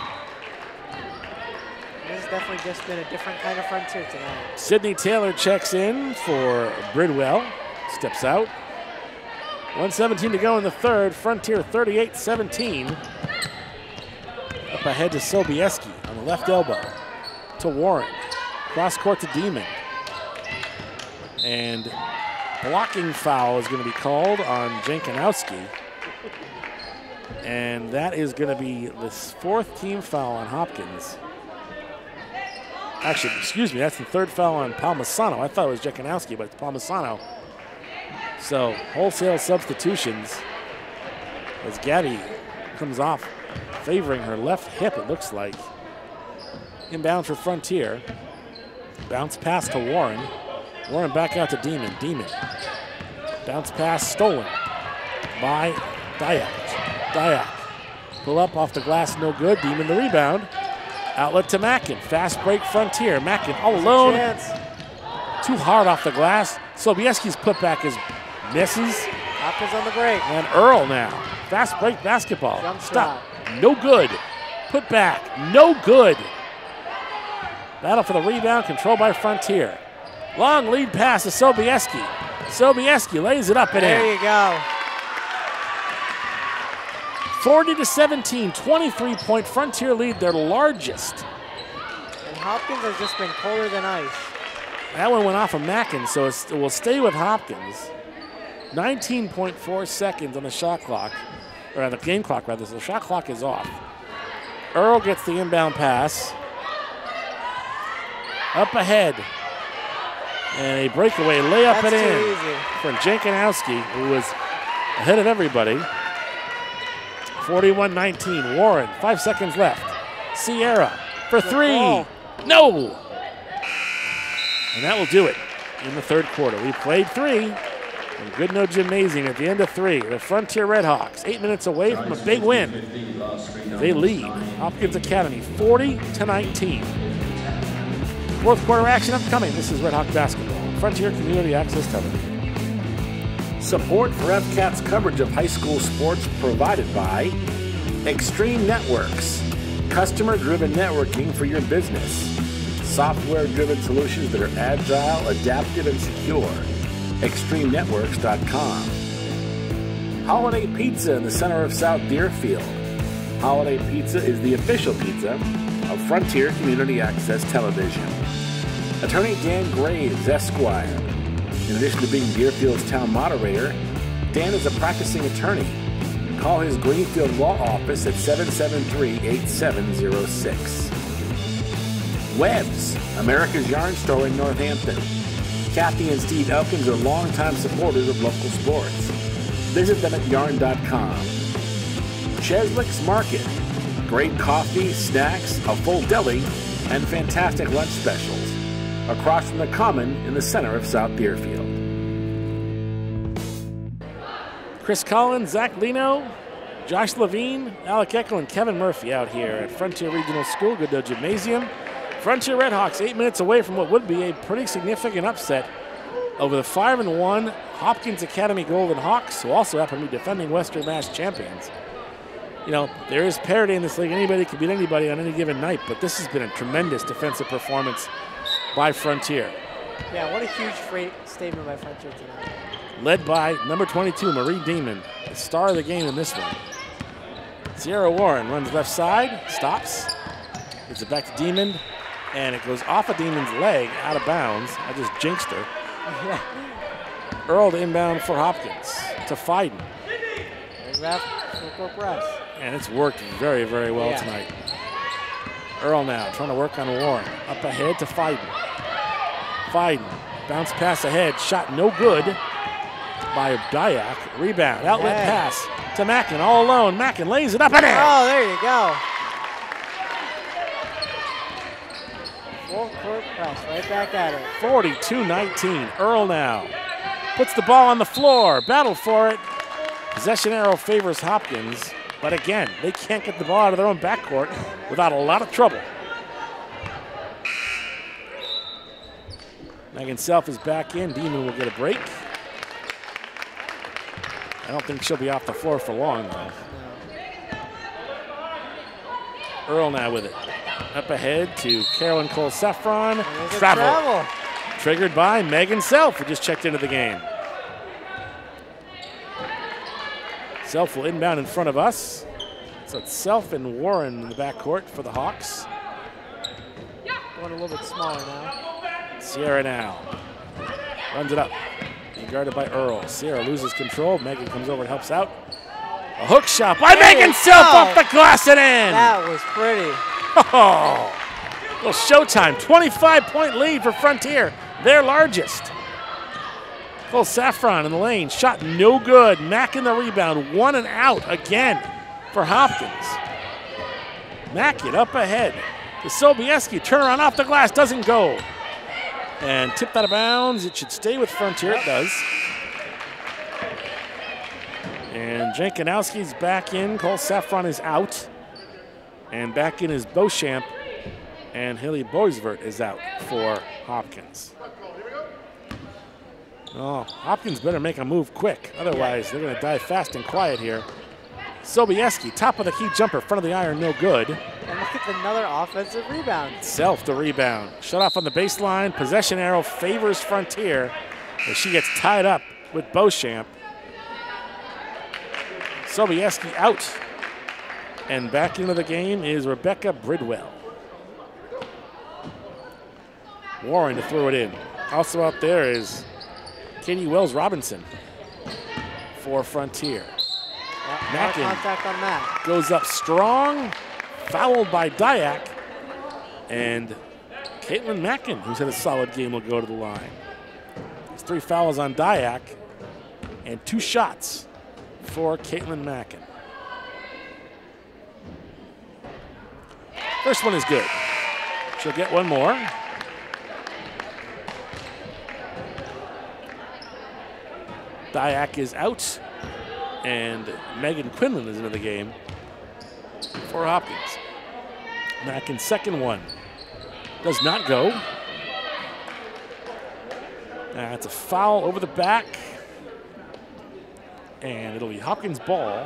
This has definitely just been a different kind of Frontier tonight. Sydney Taylor checks in for Bridwell. Steps out. one seventeen to go in the third. Frontier thirty-eight seventeen. Up ahead to Sobieski on the left elbow. To Warren. Cross court to Demon. And blocking foul is going to be called on Jankanowski. And that is going to be the fourth team foul on Hopkins. Actually, excuse me, that's the third foul on Palmisano. I thought it was Jankanowski, but it's Palmisano. So, wholesale substitutions as Gabby comes off favoring her left hip, it looks like. Inbound for Frontier. Bounce pass to Warren. Warren back out to Demon. Demon. Bounce pass stolen by Dayak. Dayak. Pull up off the glass, no good. Demon the rebound. Outlet to Mackin. Fast break Frontier. Mackin all alone. Too hard off the glass. Sobieski's putback is misses. Hopkins on the break. And Earl now. Fast break basketball. Jump Stop. shot. No good. Put back. No good. Battle for the rebound. Controlled by Frontier. Long lead pass to Sobieski. Sobieski lays it up and in. There you go. forty to seventeen, twenty-three point Frontier lead, their largest. And Hopkins has just been colder than ice. That one went off of Mackin, so it will stay with Hopkins. nineteen point four seconds on the shot clock, or on the game clock rather, so the shot clock is off. Earl gets the inbound pass. Up ahead. And a breakaway layup That's and too in easy. for Jankanowski, who was ahead of everybody. forty-one nineteen, Warren, five seconds left. Sierra for three. No! And that will do it in the third quarter. We played three in Goodnow Gymnasium at the end of three. The Frontier Redhawks, eight minutes away from a big win. They lead Hopkins Academy forty to nineteen. Fourth quarter action upcoming. This is Red Hawk Basketball, Frontier Community Access Television. Support for F CAT's coverage of high school sports provided by Extreme Networks, customer-driven networking for your business. Software-driven solutions that are agile, adaptive, and secure. extreme networks dot com. Holiday Pizza in the center of South Deerfield. Holiday Pizza is the official pizza of Frontier Community Access Television. Attorney Dan Graves, Esquire. In addition to being Deerfield's town moderator, Dan is a practicing attorney. Call his Greenfield Law Office at seven seven three, eight seven zero six. Webb's, America's Yarn Store in Northampton. Kathy and Steve Elkins are longtime supporters of local sports. Visit them at yarn dot com. Cheslick's Market. Great coffee, snacks, a full deli, and fantastic lunch specials. Across from the Common in the center of South Deerfield. Chris Collins, Zach Lino, Josh Levine, Alec Eckel, and Kevin Murphy out here at Frontier Regional School, Goodell Gymnasium. Frontier Redhawks eight minutes away from what would be a pretty significant upset over the five and one Hopkins Academy Golden Hawks, who also happen to be defending Western Mass champions. You know, there is parity in this league. Anybody can beat anybody on any given night, but this has been a tremendous defensive performance by Frontier. Yeah, what a huge freight statement by Frontier tonight. Led by number twenty-two, Marie Demon, the star of the game in this one. Sierra Warren runs left side, stops, gets it back to Demon, and it goes off of Demon's leg, out of bounds. I just jinxed her. Earl to inbound for Hopkins, to Fiden. And it's worked very, very well yeah. tonight. Earl now trying to work on Warren. Up ahead to Fiden. Fiden, bounce pass ahead, shot no good by Dyak. Rebound, outlet yeah. pass to Mackin, all alone. Mackin lays it up and in. Oh, there you go. Full court press, right back at it. forty-two nineteen, Earl now. Puts the ball on the floor, battle for it. Possession arrow favors Hopkins, but again, they can't get the ball out of their own backcourt without a lot of trouble. Megan Self is back in. Demon will get a break. I don't think she'll be off the floor for long, though. Earl now with it. Up ahead to Carolyn Cole Saffron. Travel. travel. Triggered by Megan Self, who just checked into the game. Self will inbound in front of us. So it's Self and Warren in the backcourt for the Hawks. Going a little bit smaller now. Sierra now. Runs it up. Being guarded by Earl. Sierra loses control. Megan comes over and helps out. A hook shot by there Megan Self off the glass and in. That was pretty. Oh, little showtime. twenty-five point lead for Frontier, their largest. Cole Saffron in the lane. Shot no good. Mack in the rebound. One and out again for Hopkins. Mackin up ahead to Sobieski. Turnaround off the glass. Doesn't go. And tipped out of bounds. It should stay with Frontier. It does. And Jankanowski's back in. Cole Saffron is out. And back in is Beauchamp. And Haley Boisvert is out for Hopkins. Oh, Hopkins better make a move quick. Otherwise, they're going to die fast and quiet here. Sobieski, top of the key jumper, front of the iron, no good. And look at another offensive rebound. Self the rebound. Shut off on the baseline. Possession arrow favors Frontier as she gets tied up with Beauchamp. Sobieski out. And back into the game is Rebecca Bridwell. Warren to throw it in. Also out there is Katie Wells Robinson for Frontier. Yeah, Mackin contact on that. Goes up strong, fouled by Dyak. And Caitlin Mackin, who's had a solid game, will go to the line. There's three fouls on Dyak and two shots for Caitlin Mackin. First one is good. She'll get one more. Dyak is out, and Megan Quinlan is into the game for Hopkins. Mackin's second one does not go. That's a foul over the back, and it'll be Hopkins' ball.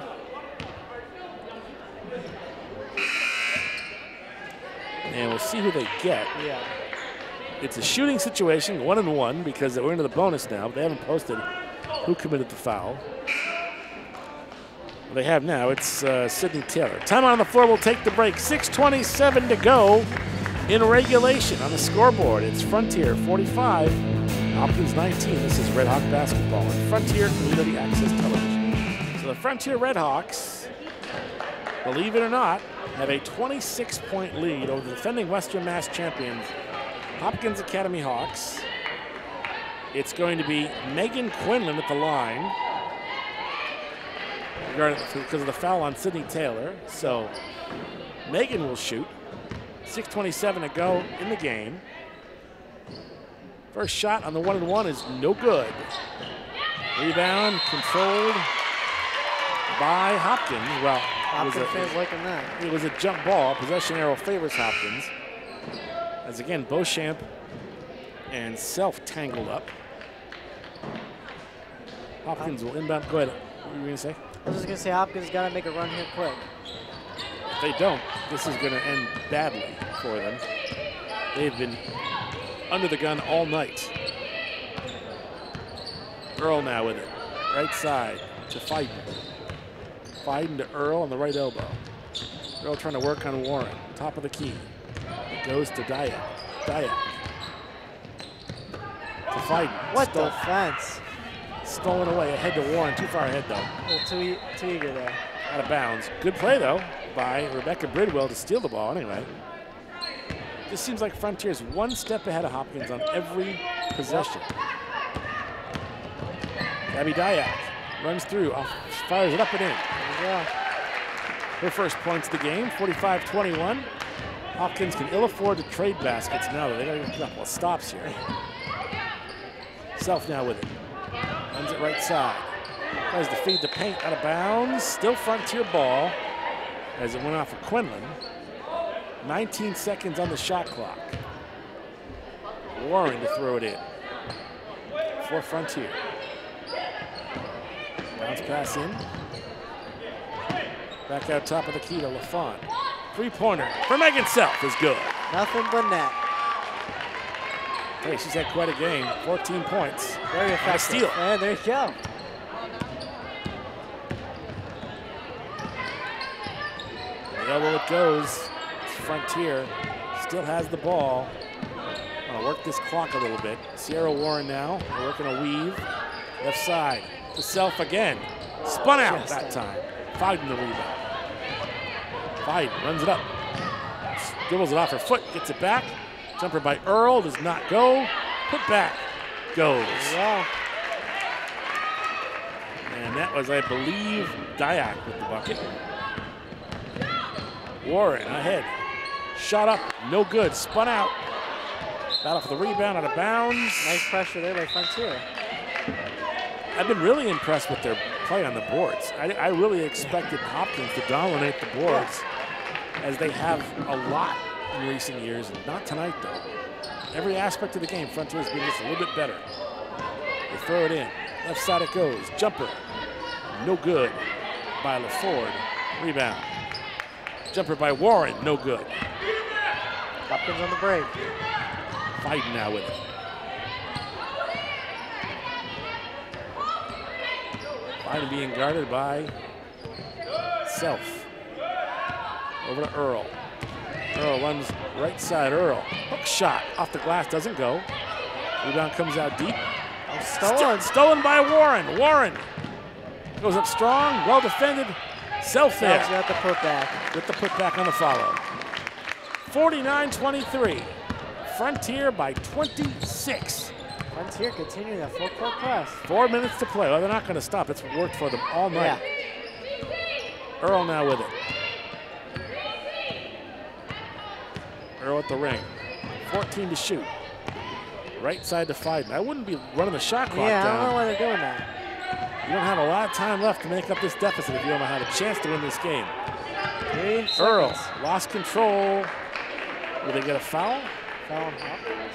And we'll see who they get. Yeah. It's a shooting situation, one and one, because we're into the bonus now, but they haven't posted who committed the foul. Well, they have now. It's uh, Sydney Taylor. Time on the floor will take the break. six twenty-seven to go. In regulation on the scoreboard, it's Frontier forty-five, Hopkins nineteen. This is Red Hawk basketball on Frontier Community Access Television. So the Frontier Red Hawks, believe it or not, have a twenty-six point lead over the defending Western Mass champions, Hopkins Academy Hawks. It's going to be Megan Quinlan at the line because of the foul on Sydney Taylor. So Megan will shoot. six twenty-seven to go in the game. First shot on the one and one is no good. Rebound controlled by Hopkins. Well, Hopkins it was, fans a, liking that. it was a jump ball. Possession arrow favors Hopkins. As again, Beauchamp and Self tangled up. Hopkins will inbound. Go ahead. What were you going to say? I was just going to say Hopkins got to make a run here quick. If they don't, this is going to end badly for them. They've been under the gun all night. Earl now with it. Right side to Fiden. Fiden to Earl on the right elbow. Earl trying to work on Warren. Top of the key. It goes to Dyack. Dyack. To Fiden. What Stole, defense? Stolen away. Ahead to Warren. Too far ahead, though. A little too, e too eager there. Out of bounds. Good play, though, by Rebecca Bridwell to steal the ball anyway. Just seems like Frontier's one step ahead of Hopkins on every possession. Abby Dyack runs through, off, fires it up and in. Yeah. Her first points of the game, forty-five twenty-one. Hopkins can ill afford to trade baskets now. They got a couple of stops here. Self now with it. Runs it right side. Tries to feed the paint out of bounds. Still Frontier ball as it went off of Quinlan. nineteen seconds on the shot clock. Warren to throw it in for Frontier. Bounce pass in. Back out top of the key to LaFont. Three-pointer for Megan Self is good. Nothing but net. Hey, she's had quite a game. fourteen points. Very effective. And a steal. And there you go. The elbow it goes. Frontier still has the ball. I'll work this clock a little bit. Sierra Warren now working a weave. Left side to Self again. Spun out Just that that. time. Fiden the rebound. Fiden runs it up. Dribbles it off her foot. Gets it back. Jumper by Earl does not go. Put back goes. Yeah. And that was, I believe, Dyack with the bucket. Warren ahead. Shot up, no good. Spun out. Battle for the rebound, out of bounds. Nice pressure there by Frontier. I've been really impressed with their play on the boards. I, I really expected Hopkins to dominate the boards, as they have a lot in recent years. Not tonight, though. Every aspect of the game, Frontier's been just a little bit better. They throw it in. Left side it goes. Jumper. No good by LaFord. Rebound. Jumper by Warren. No good. Hopkins on the break. Fighting now with it. Fighting being guarded by Self. Over to Earl. Earl runs right side. Earl. Hook shot off the glass. Doesn't go. Rebound comes out deep. Oh, stolen. St stolen by Warren. Warren goes up strong. Well defended. Self there. Self's got the putback. With the putback on the follow. forty-nine twenty-three. Frontier by twenty-six. Frontier continuing that full court press. Four minutes to play. Well, they're not going to stop. It's worked for them all night. Yeah. Earl now with it. Earl at the ring. fourteen to shoot. Right side to Fiden. I wouldn't be running the shot clock Yeah, down. I don't know why they're doing that. You don't have a lot of time left to make up this deficit if you don't have a chance to win this game. Three Earl seconds. lost control. Will they get a foul? Foul on Hopkins.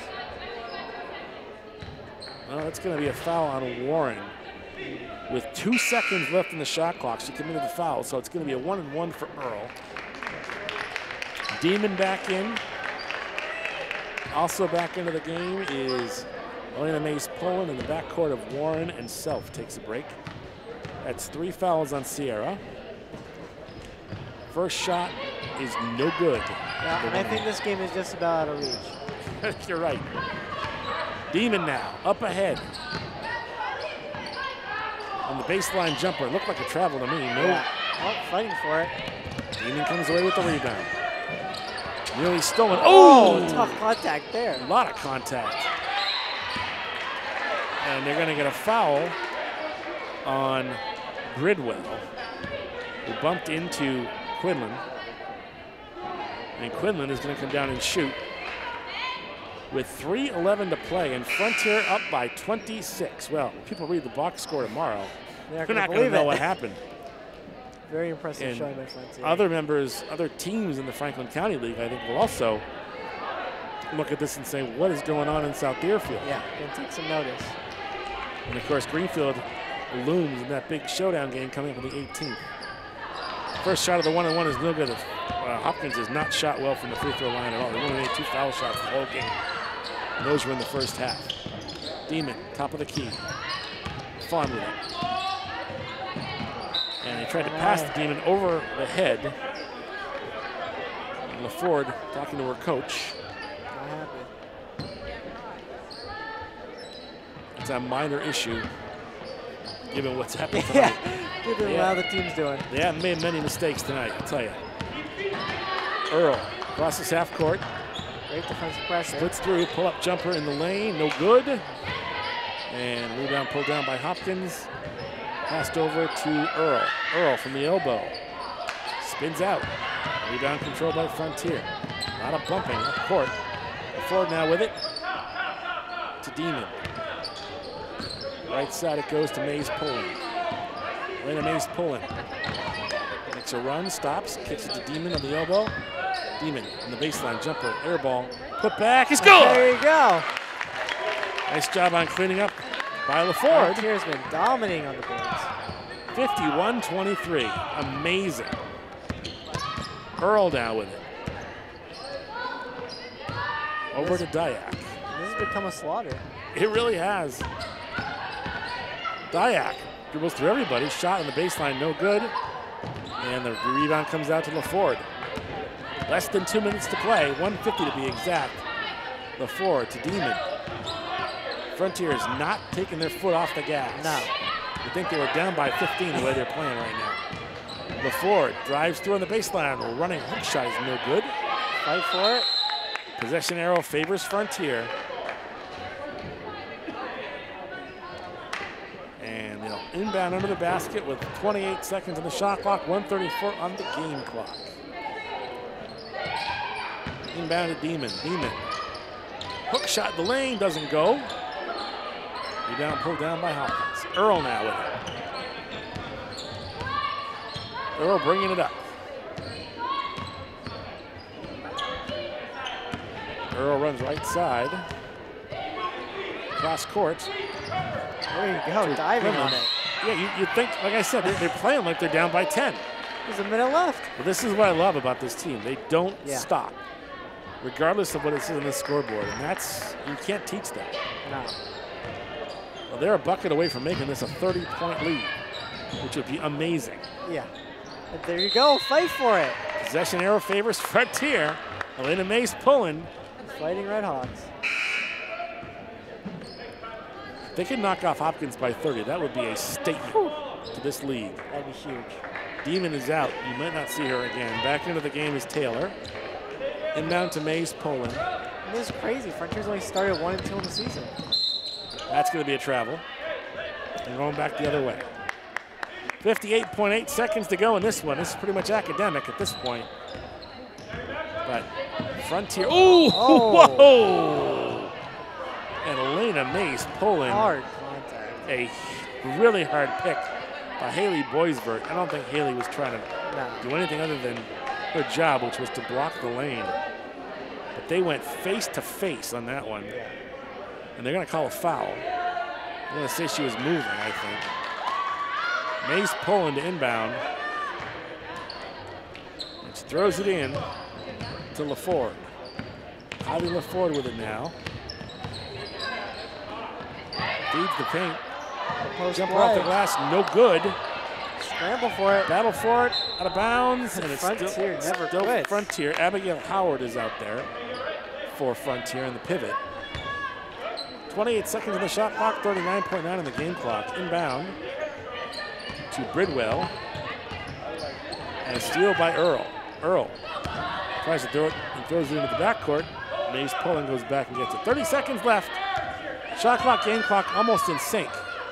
Well, that's going to be a foul on Warren. With two seconds left in the shot clock, she committed the foul, so it's going to be a one and one for Earl. Demon back in. Also back into the game is Elena Mace Poland in the backcourt of Warren and Self takes a break. That's three fouls on Sierra. First shot is no good. Yeah, and I think this game is just about out of reach. You're right. Demon now, up ahead. On the baseline jumper, looked like a travel to me. No. Yeah. Oh, fighting for it. Demon comes away with the rebound. Nearly stolen. Oh, Oh, tough contact there. a lot of contact. And they're going to get a foul on Gridwell, who bumped into Quinlan. And Quinlan is going to come down and shoot with three eleven to play, and Frontier up by twenty-six. Well, people read the box score tomorrow. They're They're not going going to to know what happened. Very impressive And showing by Frontier. Other members, other teams in the Franklin County League, I think, will also look at this and say, what is going on in South Deerfield? Yeah, and take some notice. And of course, Greenfield looms in that big showdown game coming up on the eighteenth. First shot of the one-on-one is no good. Uh, Hopkins has not shot well from the free throw line at all. They only made two foul shots the whole game. And those were in the first half. Demon, top of the key. Fun with it. And they tried to pass the Demon over the head. And LaFord talking to her coach. Not happy. It's a minor issue, given what's happened tonight. Yeah, given Yeah. how the team's doing. They haven't made many mistakes tonight, I'll tell you. Earl crosses half court, Great defensive pressure. splits through, pull-up jumper in the lane, no good. And rebound pulled down by Hopkins. Passed over to Earl. Earl from the elbow. Spins out. Rebound controlled by Frontier. A lot of bumping up court. Ford now with it. To Demon. Right side it goes to Mays pulling. Elena Mays pulling. Makes a run, stops, kicks it to Demon on the elbow. Demon on the baseline jumper, air ball, put back, it's good! There you go. Nice job on cleaning up by LaFord. Frontier's been dominating on the boards. fifty-one twenty-three, amazing. Earl now with it. Over to Dyack. This has become a slaughter. It really has. Dyack dribbles through everybody, shot on the baseline, no good. And the rebound comes out to LaFord. Less than two minutes to play, one fifty to be exact. LaFord to Demon. Frontier is not taking their foot off the gas. No. You think they were down by fifteen the way they're playing right now. LaFord drives through on the baseline. A running hook shot is no good. Fight for it. Possession arrow favors Frontier. And they'll inbound under the basket with twenty-eight seconds on the shot clock, one thirty-four on the game clock. Inbound to Demon. Demon. Hook shot in the lane, doesn't go. Rebound pulled down by Hopkins. Earl now with it. Earl bringing it up. Earl runs right side. Cross court. There you go, diving on it. Yeah, you, you'd think, like I said, they're, they're playing like they're down by ten. There's a minute left. But this is what I love about this team. They don't Yeah. stop, regardless of what it says on the scoreboard. And that's, you can't teach that. No. Well, they're a bucket away from making this a thirty point lead, which would be amazing. Yeah. But there you go, fight for it. Possession arrow favors Frontier. Elena Mays pulling. Fighting Red Hawks. They could knock off Hopkins by thirty. That would be a statement Whew. to this league. That'd be huge. Demon is out. You might not see her again. Back into the game is Taylor. Inbound to Mays Poland. And this is crazy. Frontier's only started one and two in the season. That's going to be a travel. And going back the other way. fifty-eight point eight seconds to go in this one. This is pretty much academic at this point. But Frontier. Ooh! Oh. Whoa! And Elena Mays pulling Hard contact. a really hard pick by Haley Boisvert. I don't think Haley was trying to No. do anything other than her job, which was to block the lane. But they went face to face on that one. Yeah. And they're going to call a foul. They're going to say she was moving, I think. Mays pulling to inbound. And she throws it in to LaFord. Ivy LaFord with it now. Feeds the paint. Post Jumper play. off the glass, no good. Scramble for it. Battle for it, out of bounds, and it's Frontier still, never still quits. Frontier. Abigail Howard is out there for Frontier in the pivot. twenty-eight seconds on the shot clock, thirty-nine point nine on the game clock. Inbound to Bridwell. And a steal by Earl. Earl tries to throw it and throws it into the backcourt. Mays Pullen goes back and gets it. thirty seconds left. Shot clock, game clock almost in sync.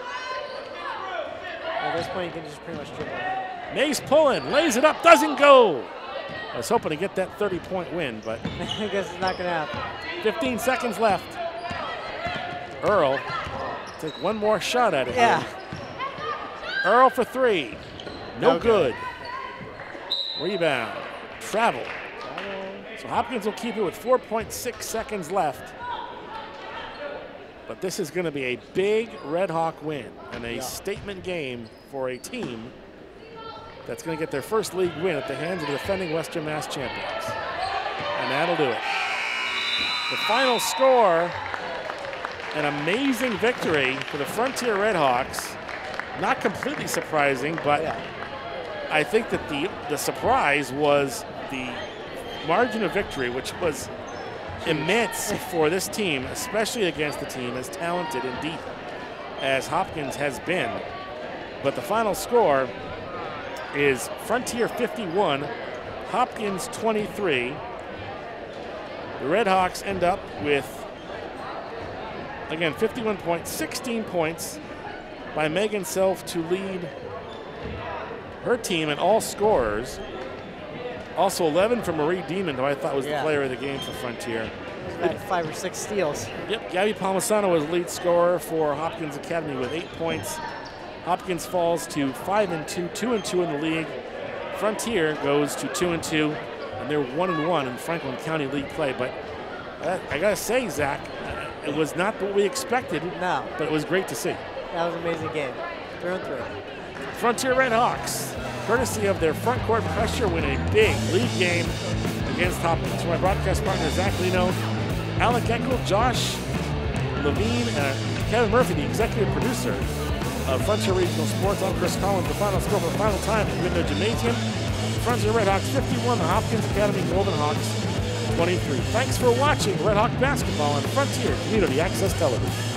At this point, you can just pretty much dribble. Mays Pullen lays it up, doesn't go. I was hoping to get that thirty point win, but I guess it's not going to happen. fifteen seconds left. Earl take one more shot at it. Yeah. Here. Earl for three. No, No good. good. Rebound. Travel. So Hopkins will keep it with four point six seconds left. But this is going to be a big Red Hawk win and a Yeah. statement game for a team that's going to get their first league win at the hands of the defending Western Mass champions. And that'll do it. The final score, an amazing victory for the Frontier Red Hawks. Not completely surprising, but Yeah. I think that the, the surprise was the margin of victory, which was immense for this team, especially against a team as talented and deep as Hopkins has been. But the final score is Frontier fifty-one, Hopkins twenty-three. The Red Hawks end up with, again, fifty-one points, sixteen points by Megan Self to lead her team in all scorers. Also eleven for Marie Demon, who I thought was Yeah. the player of the game for Frontier. He's had five or six steals. Yep, Gabby Palmisano was lead scorer for Hopkins Academy with eight points. Hopkins falls to five and two, two and two in the league. Frontier goes to two and two, and they're one and one in Franklin County League play. But uh, I gotta say, Zach, it was not what we expected, No, but it was great to see. that was an amazing game. Through and through. Frontier Red Hawks, courtesy of their front court pressure, win a big league game against Hopkins. For my broadcast partner, Zach Lino, Alec Eckel, Josh Levine, and Kevin Murphy, the executive producer of Frontier Regional Sports. I'm Chris Collins. The final score for the final time at Window Gymnasium. Frontier Red Hawks fifty-one, the Hopkins Academy Golden Hawks twenty-three. Thanks for watching Red Hawk basketball on Frontier Community Access Television.